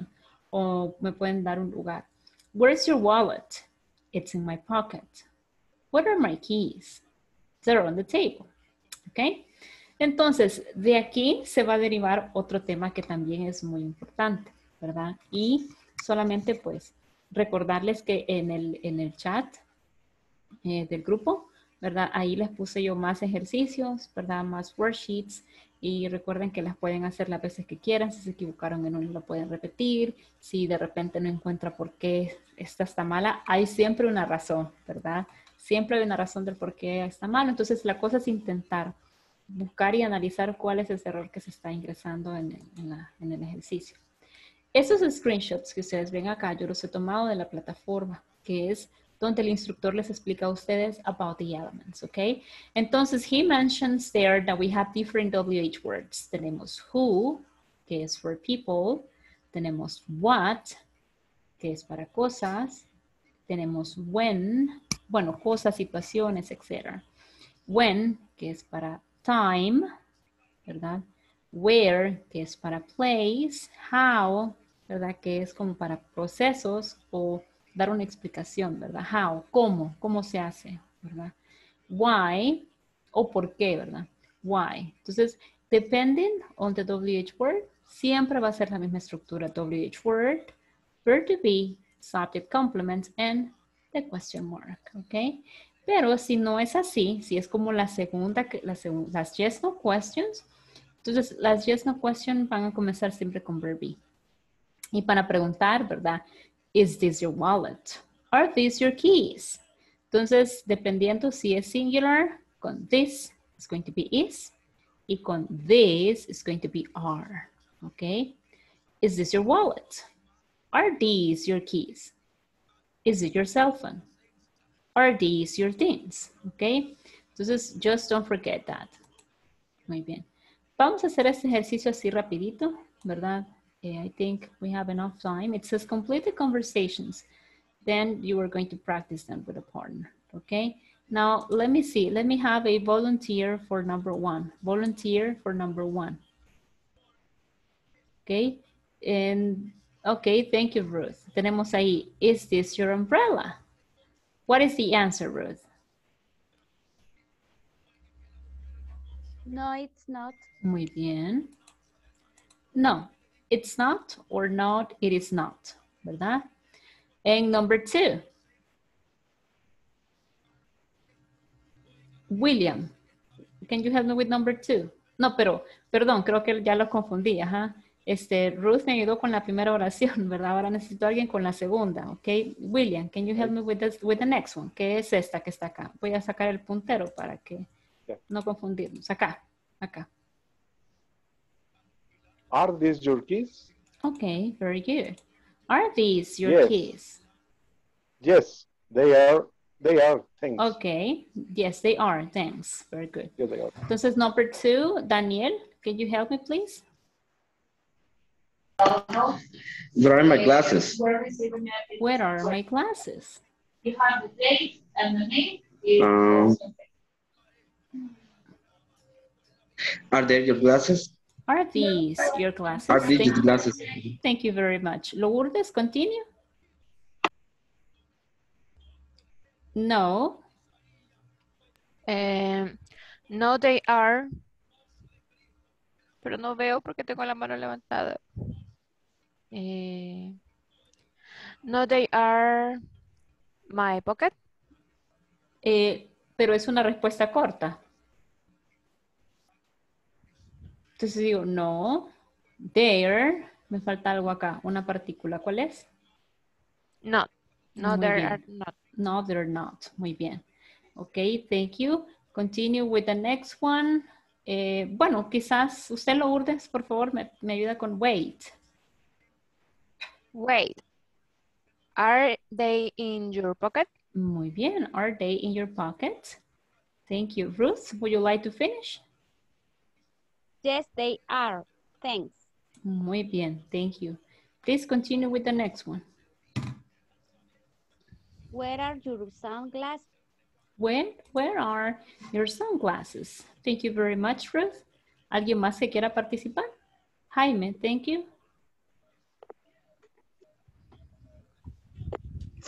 O me pueden dar un lugar. Where's your wallet? It's in my pocket. What are my keys? They're on the table. ¿Ok? Entonces, de aquí se va a derivar otro tema que también es muy importante, ¿verdad? Y solamente pues recordarles que en el chat del grupo, ¿verdad? Ahí les puse yo más ejercicios, ¿verdad? Más worksheets. Y recuerden que las pueden hacer las veces que quieran. Si se equivocaron en uno, lo pueden repetir. Si de repente no encuentra por qué esta está mala, hay siempre una razón, ¿verdad? Siempre hay una razón del por qué está mal. Entonces, la cosa es intentar buscar y analizar cuál es ese error que se está ingresando en el ejercicio. Esos screenshots que ustedes ven acá, yo los he tomado de la plataforma, que es donde el instructor les explica a ustedes about the elements, ¿ok? Entonces, he mentions there that we have different WH words. Tenemos who, que es for people. Tenemos what, que es para cosas. Tenemos when, bueno, cosas, situaciones, etc. When, que es para time, ¿verdad? Where, que es para place. How, ¿verdad? Que es como para procesos o dar una explicación, ¿verdad? How, cómo se hace, ¿verdad? Why, o por qué, ¿verdad? Why. Entonces, depending on the WH word, siempre va a ser la misma estructura. WH word, verb to be, subject complement, and the question mark, ¿ok? Pero si no es así, si es como las yes, no questions, entonces las yes, no questions van a comenzar siempre con verb be. Y para preguntar, ¿verdad? Is this your wallet? Are these your keys? Entonces, dependiendo si es singular, con this is going to be is, y con this is going to be are, ¿ok? Is this your wallet? Are these your keys? Is it your cell phone? Are these your things? ¿Ok? Entonces, just don't forget that. Muy bien. Vamos a hacer este ejercicio así rapidito, ¿verdad? I think we have enough time. It says complete the conversations. Then you are going to practice them with a partner. Okay. Now, let me see. Let me have a volunteer for number 1. Volunteer for number 1. Okay. And, okay, thank you, Ruth. Tenemos ahí, is this your umbrella? What is the answer, Ruth? No, it's not. Muy bien. No, it's not, or not, it is not, ¿verdad? And number 2. William, can you help me with number 2? No, pero, perdón, creo que ya lo confundí, ajá. Ruth me ayudó con la primera oración, ¿verdad? Ahora necesito a alguien con la segunda, ¿ok? William, can you help me with the next one? ¿Qué es esta que está acá? Voy a sacar el puntero para que no confundirnos. Acá. Are these your keys? Okay, very good. Are these your keys? Yes, they are. They are. Thanks. Okay. Yes, they are. Thanks. Very good. Yes, they are. Entonces, number 2, Daniel, can you help me, please? Where are my glasses? Where are my glasses? You have the date and the name. Is Are there your glasses? Are these your glasses? Are these your glasses? Thank you very much. Lourdes, continue. No. No, they are. Pero no veo porque tengo la mano levantada. No, they are my pocket. Pero es una respuesta corta. Entonces digo, no, there, me falta algo acá, una partícula. ¿Cuál es? Not. No, Muy they bien. are not. No, they're not. Muy bien. Ok, thank you. Continue with the next one. Bueno, quizás usted, Lourdes, por favor, me ayuda con wait. Wait. Are they in your pocket? Muy bien. Are they in your pocket? Thank you. Ruth, would you like to finish? Yes, they are. Thanks. Muy bien. Thank you. Please continue with the next one. Where are your sunglasses? Where are your sunglasses? Thank you very much, Ruth. ¿Alguien más que quiera participar? Jaime, thank you.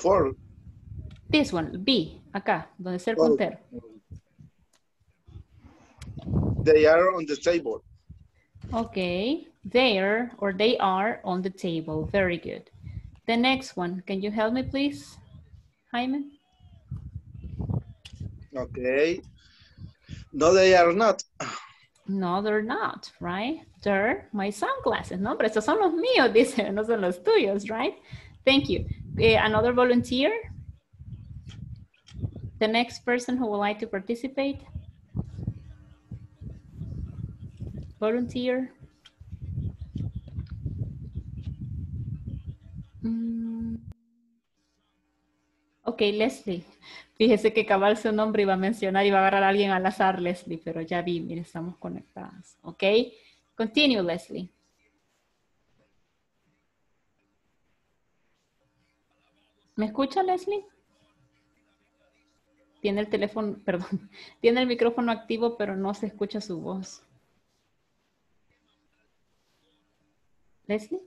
4. This one, B, acá, donde está el Oh. puntero. They are on the table. Okay, there or they are on the table. Very good. The next one, can you help me please, Jaime? Okay. No, they are not. No, they're not, right? They're my sunglasses. No, pero estos son los míos, dice, no son los tuyos, right? Thank you. Another volunteer? The next person who would like to participate? Volunteer? Ok, Leslie. Fíjese que cabal su nombre iba a mencionar, iba a agarrar a alguien al azar, Leslie, pero ya vi, mire, estamos conectadas. Ok, continue, Leslie. ¿Me escucha, Leslie? Tiene el teléfono, perdón, tiene el micrófono activo, pero no se escucha su voz. Leslie?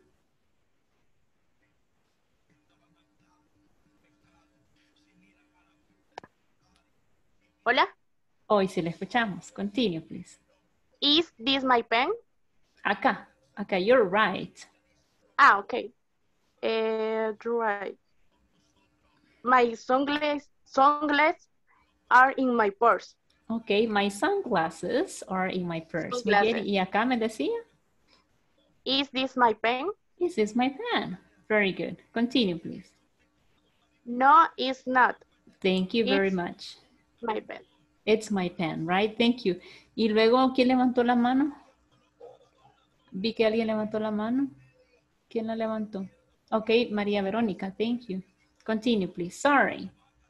Hola. Hoy sí le escuchamos. Continue, please. Is this my pen? Acá, you're right. Ah, okay. Right. My sunglasses are in my purse. Okay, my sunglasses are in my purse. Muy bien, y acá me decía. Is this my pen? Is this my pen? Very good. Continue, please. No, it's not. Thank you very much. My pen. It's my pen, right? Thank you. Y luego, ¿quién levantó la mano? Vi que alguien levantó la mano. ¿Quién la levantó? Ok, María Verónica, thank you. Continue, please. Sorry.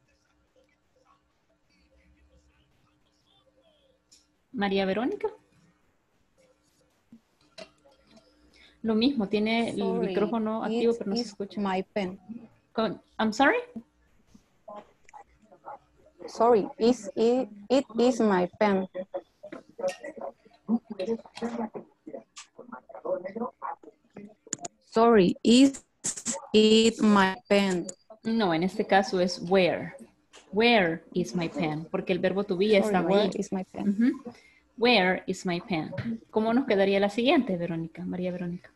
María Verónica. Lo mismo, tiene el micrófono activo, pero no se escucha. My pen. I'm sorry? Sorry, it is my pen. Sorry, is it my pen? No, en este caso es where. Where is my pen? Porque el verbo to be ya estaba ahí. Where is my pen? Where is my pen? ¿Cómo nos quedaría la siguiente, Verónica? María Verónica.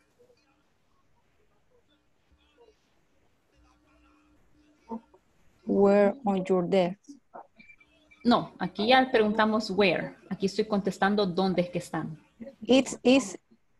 Where on your desk? No, aquí ya preguntamos where. Aquí estoy contestando dónde es que están. It is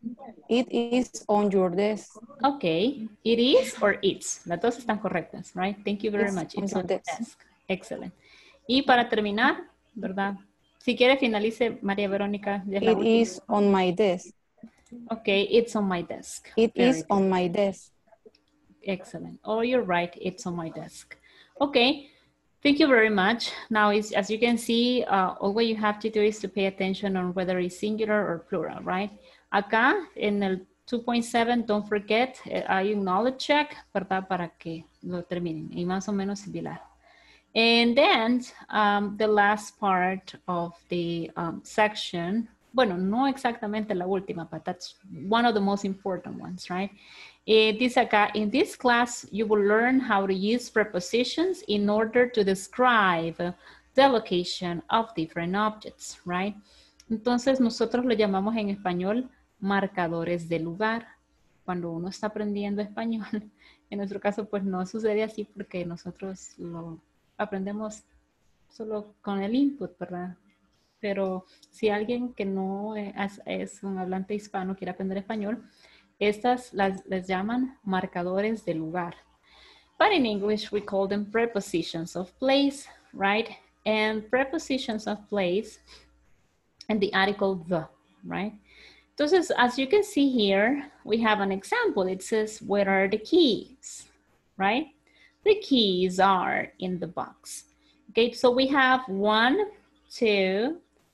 on your desk. Okay. It is or it's. Las dos están correctas, right? Thank you very much. It's on the desk. Excellent. Y para terminar, ¿verdad? Si quiere finalice, María Verónica. It is on my desk. Okay, it's on my desk. It is on my desk. Excellent. Oh, you're right. It's on my desk. Okay. Thank you very much. Now, as you can see, all what you have to do is to pay attention on whether it's singular or plural, right? Acá, en el 2.7, don't forget, hay un knowledge check, ¿verdad? Para que lo terminen. Y más o menos similar. And then, the last part of the section, bueno, no exactamente la última, but that's one of the most important ones, right? Dice acá, in this class, you will learn how to use prepositions in order to describe the location of different objects, right? Entonces, nosotros lo llamamos en español marcadores de lugar. Cuando uno está aprendiendo español, en nuestro caso, pues no sucede así porque nosotros lo aprendemos solo con el input, ¿verdad? Pero si alguien que no es un hablante hispano quiere aprender español, estas les llaman marcadores de lugar. But in English, we call them prepositions of place, right? And prepositions of place and the article the, right? Entonces, as you can see here, we have an example. It says, where are the keys, right? The keys are in the box. Okay, so we have 1, 2,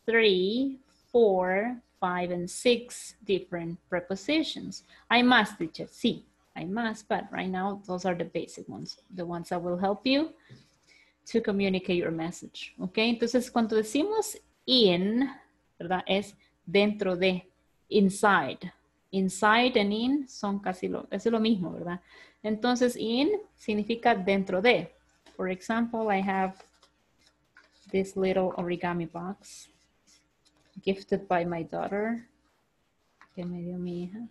3, 4, 5, and 6 different prepositions. I must, teacher, sí, I must, but right now, those are the basic ones, the ones that will help you to communicate your message, okay? Entonces, cuando decimos in, ¿verdad? Es dentro de, inside, Inside and in son casi es lo mismo, ¿verdad? Entonces, in significa dentro de. For example, I have this little origami box gifted by my daughter. Que me dio mi hija.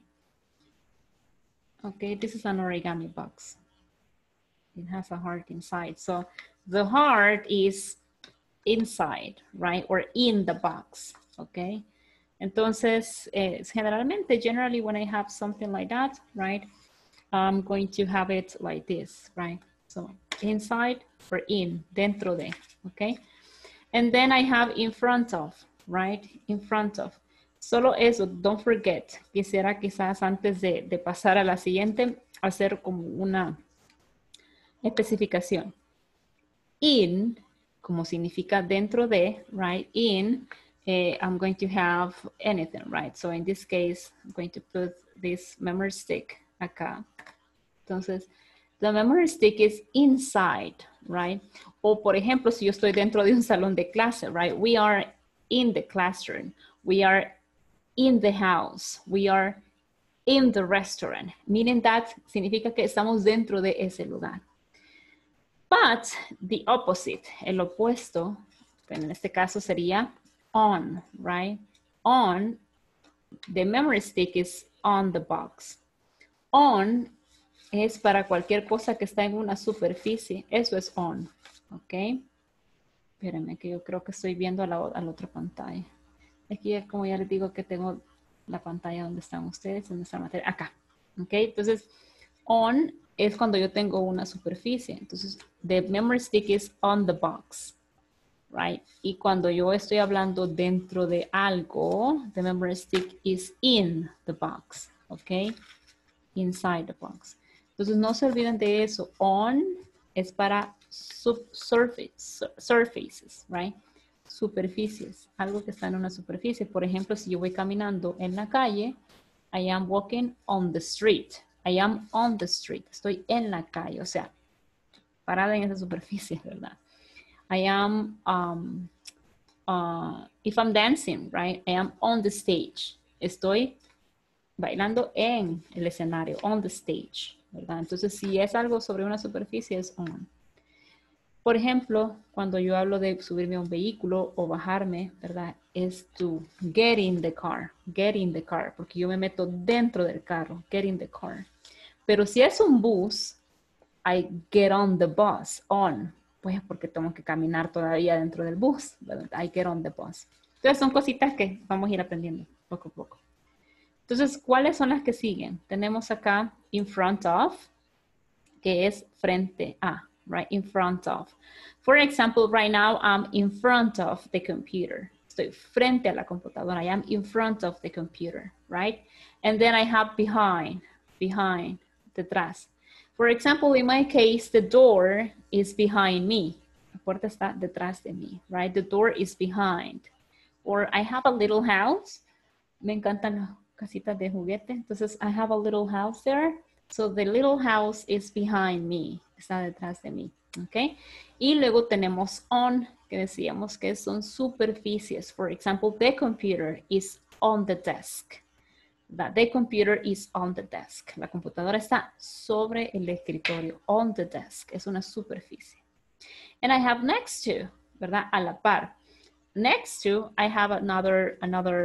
Okay, this is an origami box. It has a heart inside. So the heart is inside, right? Or in the box, okay? Entonces, generally when I have something like that, right? I'm going to have it like this, right? So inside or in, dentro de, okay? And then I have in front of, right? In front of. Solo eso, don't forget. Quisiera quizás antes de pasar a la siguiente, hacer como una especificación. In, como significa dentro de, right? In, I'm going to have anything, right? So in this case, I'm going to put this memory stick acá. Entonces, the memory stick is inside, right? O por ejemplo, si yo estoy dentro de un salón de clase, right? We are in the classroom. We are in the house. We are in the restaurant. Meaning that significa que estamos dentro de ese lugar. But the opposite, el opuesto, en este caso sería on, right? On, the memory stick is on the box. On es para cualquier cosa que está en una superficie. Eso es on, ¿ok? Espérenme que yo creo que estoy viendo a la otra pantalla. Aquí, como ya les digo, que tengo la pantalla donde están ustedes, en esta materia. Acá, ¿ok? Entonces, on es cuando yo tengo una superficie. Entonces, the memory stick is on the box, right? Y cuando yo estoy hablando dentro de algo, the memory stick is in the box, ¿ok? Inside the box. Entonces, no se olviden de eso. On es para surfaces, right? Superficies, algo que está en una superficie. Por ejemplo, si yo voy caminando en la calle, I am walking on the street. I am on the street. Estoy en la calle, o sea, parada en esa superficie, ¿verdad? I am, if I'm dancing, right? I am on the stage. Estoy bailando en el escenario, on the stage, ¿verdad? Entonces, si es algo sobre una superficie, es on. Por ejemplo, cuando yo hablo de subirme a un vehículo o bajarme, ¿verdad? Es to get in the car, porque yo me meto dentro del carro, get in the car. Pero si es un bus, I get on the bus, on, pues porque tengo que caminar todavía dentro del bus, ¿verdad? I get on the bus. Entonces son cositas que vamos a ir aprendiendo poco a poco. Entonces, ¿cuáles son las que siguen? Tenemos acá in front of, que es frente a. Right, in front of. For example, right now I'm in front of the computer. Estoy frente a la computadora. I am in front of the computer, right? And then I have behind, detrás. For example, in my case, the door is behind me. La puerta está detrás de mí, right? The door is behind. Or I have a little house. Me encantan las casitas de juguete. Entonces, I have a little house there. So the little house is behind me. Está detrás de mí. ¿Ok? Y luego tenemos on, que decíamos que son superficies. For example, the computer is on the desk. The computer is on the desk. La computadora está sobre el escritorio. On the desk. Es una superficie. And I have next to, ¿verdad? A la par. Next to, I have another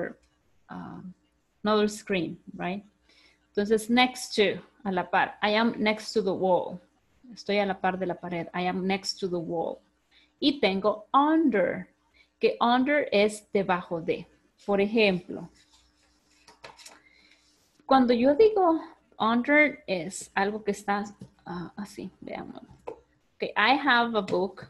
screen, right? Entonces, next to, a la par. I am next to the wall. Estoy a la par de la pared. I am next to the wall. Y tengo under, que under es debajo de. Por ejemplo, cuando yo digo under es algo que está así, veamos. Okay, I have a book.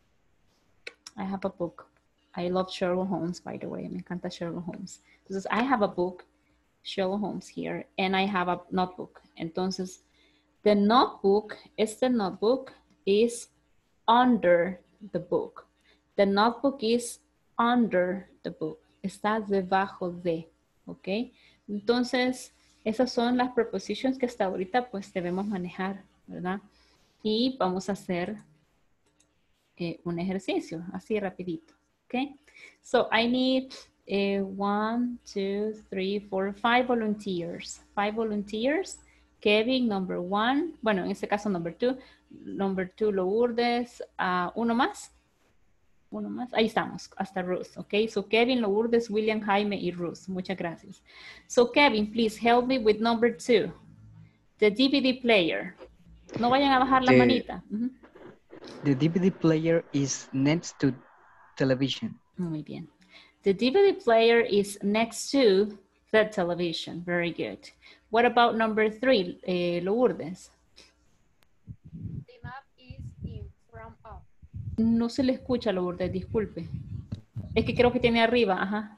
I love Sherlock Holmes, by the way. Me encanta Sherlock Holmes. Entonces, I have a book. Sherlock Holmes here, and I have a notebook. Entonces, the notebook is under the book. The notebook is under the book. Está debajo de, ¿ok? Entonces, esas son las prepositions que hasta ahorita pues debemos manejar, ¿verdad? Y vamos a hacer un ejercicio, así rapidito, ¿ok? So, I need 1, 2, 3, 4, 5 volunteers. 5 volunteers. Kevin, number 1. Bueno, en este caso, number 2. Number 2, Lourdes. ¿Uno más? Uno más. Ahí estamos, hasta Ruth. Ok, so Kevin, Lourdes, William, Jaime y Ruth. Muchas gracias. So Kevin, please help me with number 2. The DVD player. No vayan a bajar la manita. The DVD player is next to television. Muy bien. The DVD player is next to the television. Very good. What about number 3, Lourdes? The map is in front of. No se le escucha, Lourdes, disculpe. Es que creo que tiene arriba, ajá.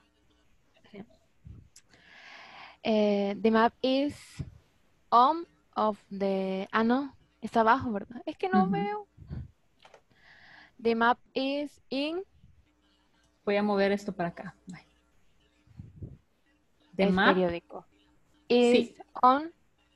The map is on of the... Ah, no. Está abajo, ¿verdad? Es que no veo. The map is in... Voy a mover esto para acá. Bye. The es map periódico. Is sí. on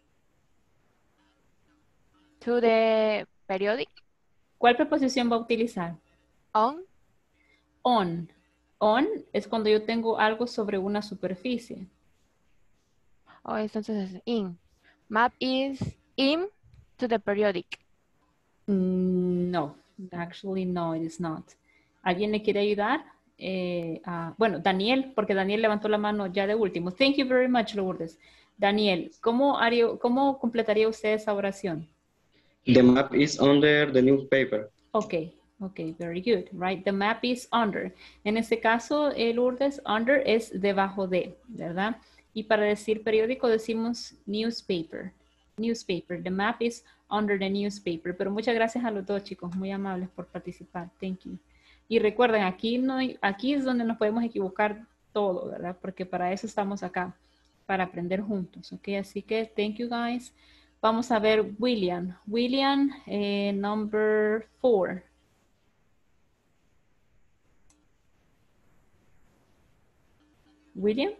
to the periodic. ¿Cuál preposición va a utilizar? On. On. On es cuando yo tengo algo sobre una superficie. Oh, entonces es in. Map is in to the periodic. No, actually no, it is not. ¿Alguien le quiere ayudar? Bueno, Daniel, porque Daniel levantó la mano ya de último. Thank you very much, Lourdes. Daniel, ¿cómo completaría usted esa oración? The map is under the newspaper. Okay, very good, right? The map is under. En este caso, Lourdes, under es debajo de, ¿verdad? Y para decir periódico decimos newspaper. Newspaper. The map is under the newspaper. Pero muchas gracias a los dos, chicos. Muy amables por participar. Thank you. Y recuerden, aquí es donde nos podemos equivocar todo, ¿verdad? Porque para eso estamos acá, para aprender juntos, ¿ok? Así que, thank you, guys. Vamos a ver William. William, number 4. William.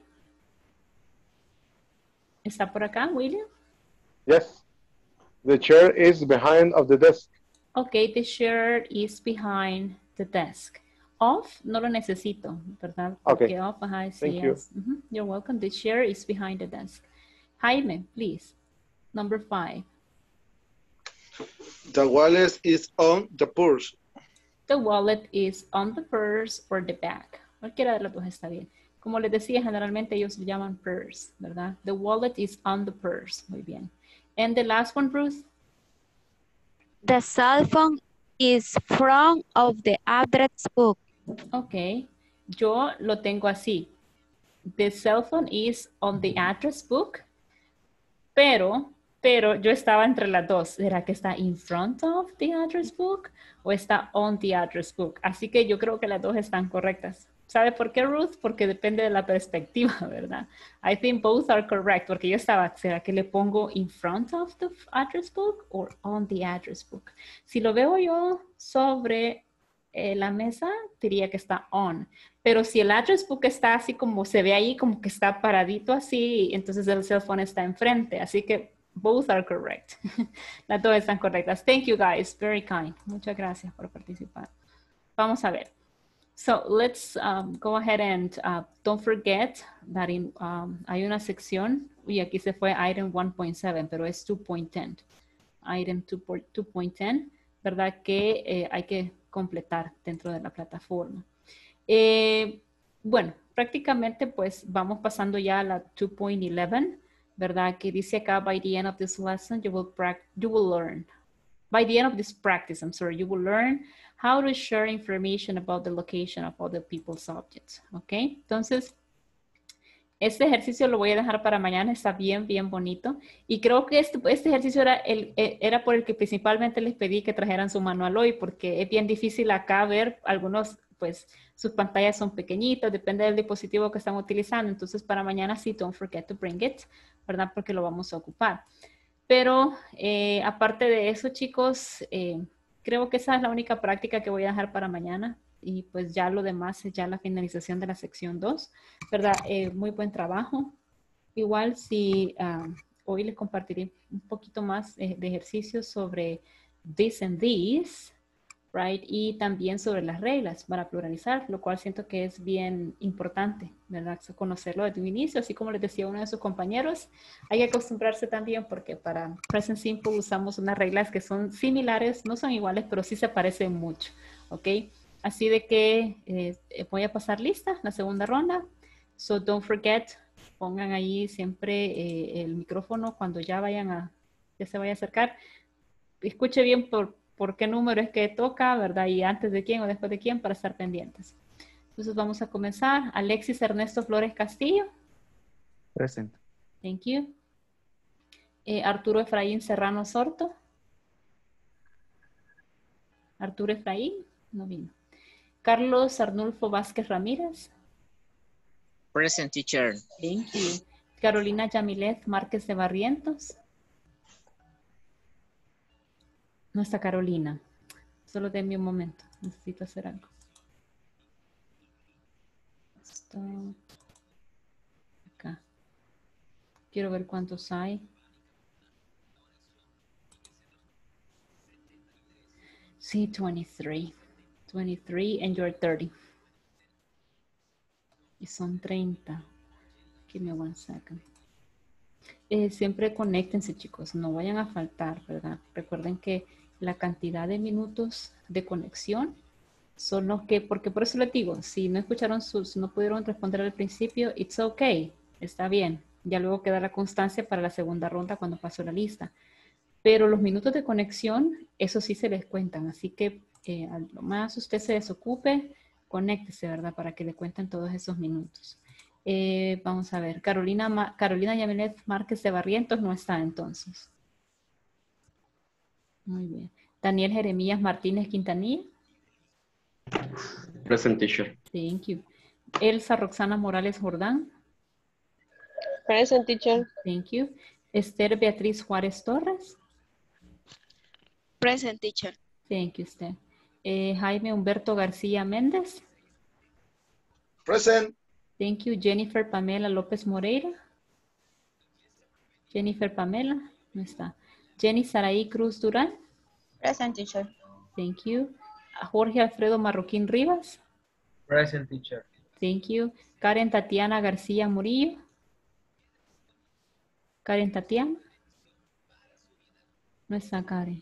¿Está por acá, William? Yes. The chair is behind of the desk. Okay, the chair is behind the desk. Off, no lo necesito, ¿verdad? Porque okay. Off, Thank you. You're welcome. The chair is behind the desk. Jaime, please. Number 5. The wallet is on the purse. The wallet is on the purse or the bag. Cualquiera de los dos está bien. Como les decía, generalmente ellos lo llaman purse, ¿verdad? The wallet is on the purse. Muy bien. And the last one, Ruth? The cell phone is front of the address book. Ok. Yo lo tengo así. The cell phone is on the address book. Pero yo estaba entre las dos. ¿Será que está in front of the address book o está on the address book? Así que yo creo que las dos están correctas. ¿Sabe por qué, Ruth? Porque depende de la perspectiva, ¿verdad? I think both are correct. Porque yo estaba, ¿será que le pongo in front of the address book or on the address book? Si lo veo yo sobre la mesa, diría que está on. Pero si el address book está así como se ve ahí, como que está paradito así, entonces el cell phone está enfrente. Así que both are correct. Las dos están correctas. Thank you, guys. Very kind. Muchas gracias por participar. Vamos a ver. So let's go ahead and don't forget that hay una sección, y aquí se fue item 1.7, pero es 2.10. Item 2.10, ¿verdad? Que hay que completar dentro de la plataforma. Bueno, prácticamente pues vamos pasando ya a la 2.11, ¿verdad? Que dice acá, by the end of this lesson, you will learn. By the end of this practice, you will learn how to share information about the location of other people's objects. ¿Ok? Entonces, este ejercicio lo voy a dejar para mañana. Está bien bonito. Y creo que este ejercicio era por el que principalmente les pedí que trajeran su manual hoy, porque es bien difícil acá ver algunos, pues, sus pantallas son pequeñitas, depende del dispositivo que están utilizando. Entonces, para mañana sí, don't forget to bring it, ¿verdad? Porque lo vamos a ocupar. Pero aparte de eso, chicos, creo que esa es la única práctica que voy a dejar para mañana. Y pues ya lo demás es ya la finalización de la sección 2, ¿verdad? Muy buen trabajo. Igual si hoy les compartiré un poquito más de ejercicios sobre this and this, right? Y también sobre las reglas para pluralizar, lo cual siento que es bien importante, ¿verdad? Conocerlo desde un inicio, así como les decía uno de sus compañeros, hay que acostumbrarse también porque para Present Simple usamos unas reglas que son similares, no son iguales, pero sí se parecen mucho, ¿ok? Así de que voy a pasar lista, la segunda ronda. So don't forget, pongan ahí siempre el micrófono cuando ya se vaya a acercar. Escuche bien por qué número es que toca, ¿verdad? Y antes de quién o después de quién para estar pendientes. Entonces vamos a comenzar. Alexis Ernesto Flores Castillo. Present. Thank you. Arturo Efraín Serrano Sorto. Arturo Efraín, no vino. Carlos Arnulfo Vázquez Ramírez. Present, teacher. Thank you. Carolina Yamilet Márquez de Barrientos. No está Carolina. Solo denme un momento. Necesito hacer algo. Está acá. Quiero ver cuántos hay. Sí, 23. 23 and you're 30. Y son 30. Give me one second. Siempre conéctense, chicos. No vayan a faltar, ¿verdad? Recuerden que la cantidad de minutos de conexión son los que, porque por eso les digo, si no escucharon si no pudieron responder al principio, it's okay, está bien. Ya luego queda la constancia para la segunda ronda cuando pasó la lista. Pero los minutos de conexión, eso sí se les cuentan. Así que a lo más usted se desocupe, conéctese, ¿verdad? Para que le cuenten todos esos minutos. Vamos a ver. Carolina Yamilet Márquez de Barrientos no está entonces. Muy bien. Daniel Jeremías Martínez Quintanilla. Present, teacher. Thank you. Elsa Roxana Morales Jordán. Present, teacher. Thank you. Esther Beatriz Juárez Torres. Present, teacher. Thank you, Esther. Jaime Humberto García Méndez. Present. Thank you. Jennifer Pamela López Moreira. Jennifer Pamela, no está. Jenny Saraí Cruz Durán. Present, teacher. Thank you. Jorge Alfredo Marroquín Rivas. Present, teacher. Thank you. Karen Tatiana García Murillo. Karen Tatiana. No está Karen.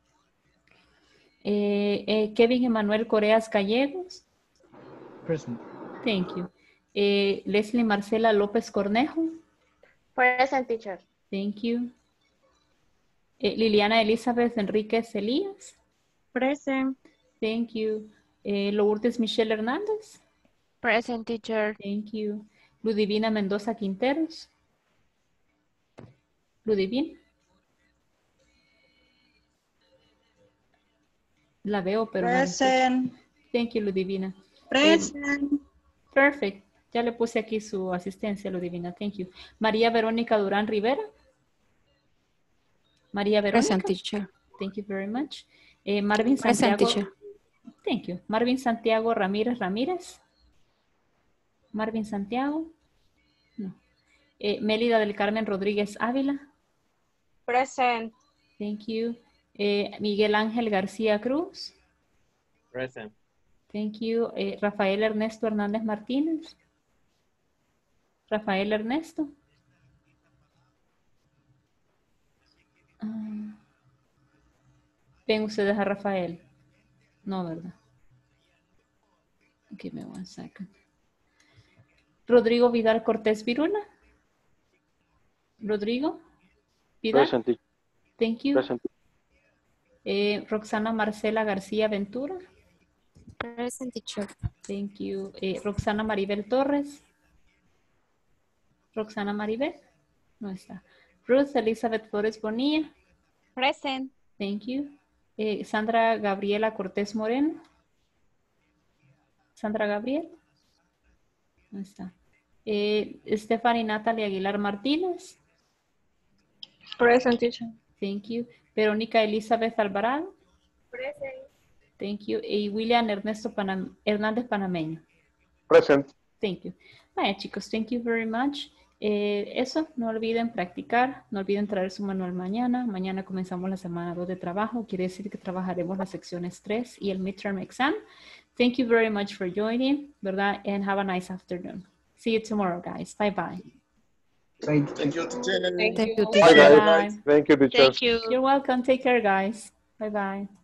Kevin Emanuel Coreas Gallegos. Present. Thank you. Leslie Marcela López Cornejo. Present, teacher. Thank you. Liliana Elizabeth Enríquez Elías. Present. Thank you. Lourdes Michelle Hernández. Present, teacher. Thank you. Ludivina Mendoza Quinteros. Ludivina. La veo, pero Present. no. Thank you, Ludivina. Present. Perfect. Ya le puse aquí su asistencia, Ludivina. Thank you. María Verónica Durán Rivera. María Verónica. Present, teacher. Thank you very much. Marvin Present, Santiago. teacher. Thank you. Marvin Santiago Ramírez. Marvin Santiago. No. Mélida del Carmen Rodríguez Ávila. Present. Thank you. Miguel Ángel García Cruz. Present. Thank you. Rafael Ernesto Hernández Martínez. Rafael Ernesto. ¿Ven ustedes a Rafael? No, ¿verdad? Give me one second. Rodrigo Vidal Cortés Virula. Rodrigo Vidal. Present. Thank you. Present. Roxana Marcela García Ventura. Present, teacher. Thank you. Roxana Maribel Torres. Roxana Maribel. No está. Ruth Elizabeth Flores Bonilla. Present. Thank you. Sandra Gabriela Cortés Moreno. Sandra Gabriel. No está. Stephanie Natalia Aguilar Martínez. Present, teacher. Thank you. Verónica Elizabeth Alvarado. Present. Thank you. Y William Ernesto Hernández Panameño. Present. Thank you. Vaya, chicos, thank you very much. Eso, no olviden practicar, no olviden traer su manual mañana. Mañana comenzamos la semana 2 de trabajo, quiere decir que trabajaremos las secciones 3 y el midterm exam. Thank you very much for joining, ¿verdad? And have a nice afternoon. See you tomorrow, guys. Bye-bye. Thank you, teacher. Thank you, Bye, teacher. guys. Thank you, teacher. Thank you. You're welcome. Take care, guys. Bye-bye.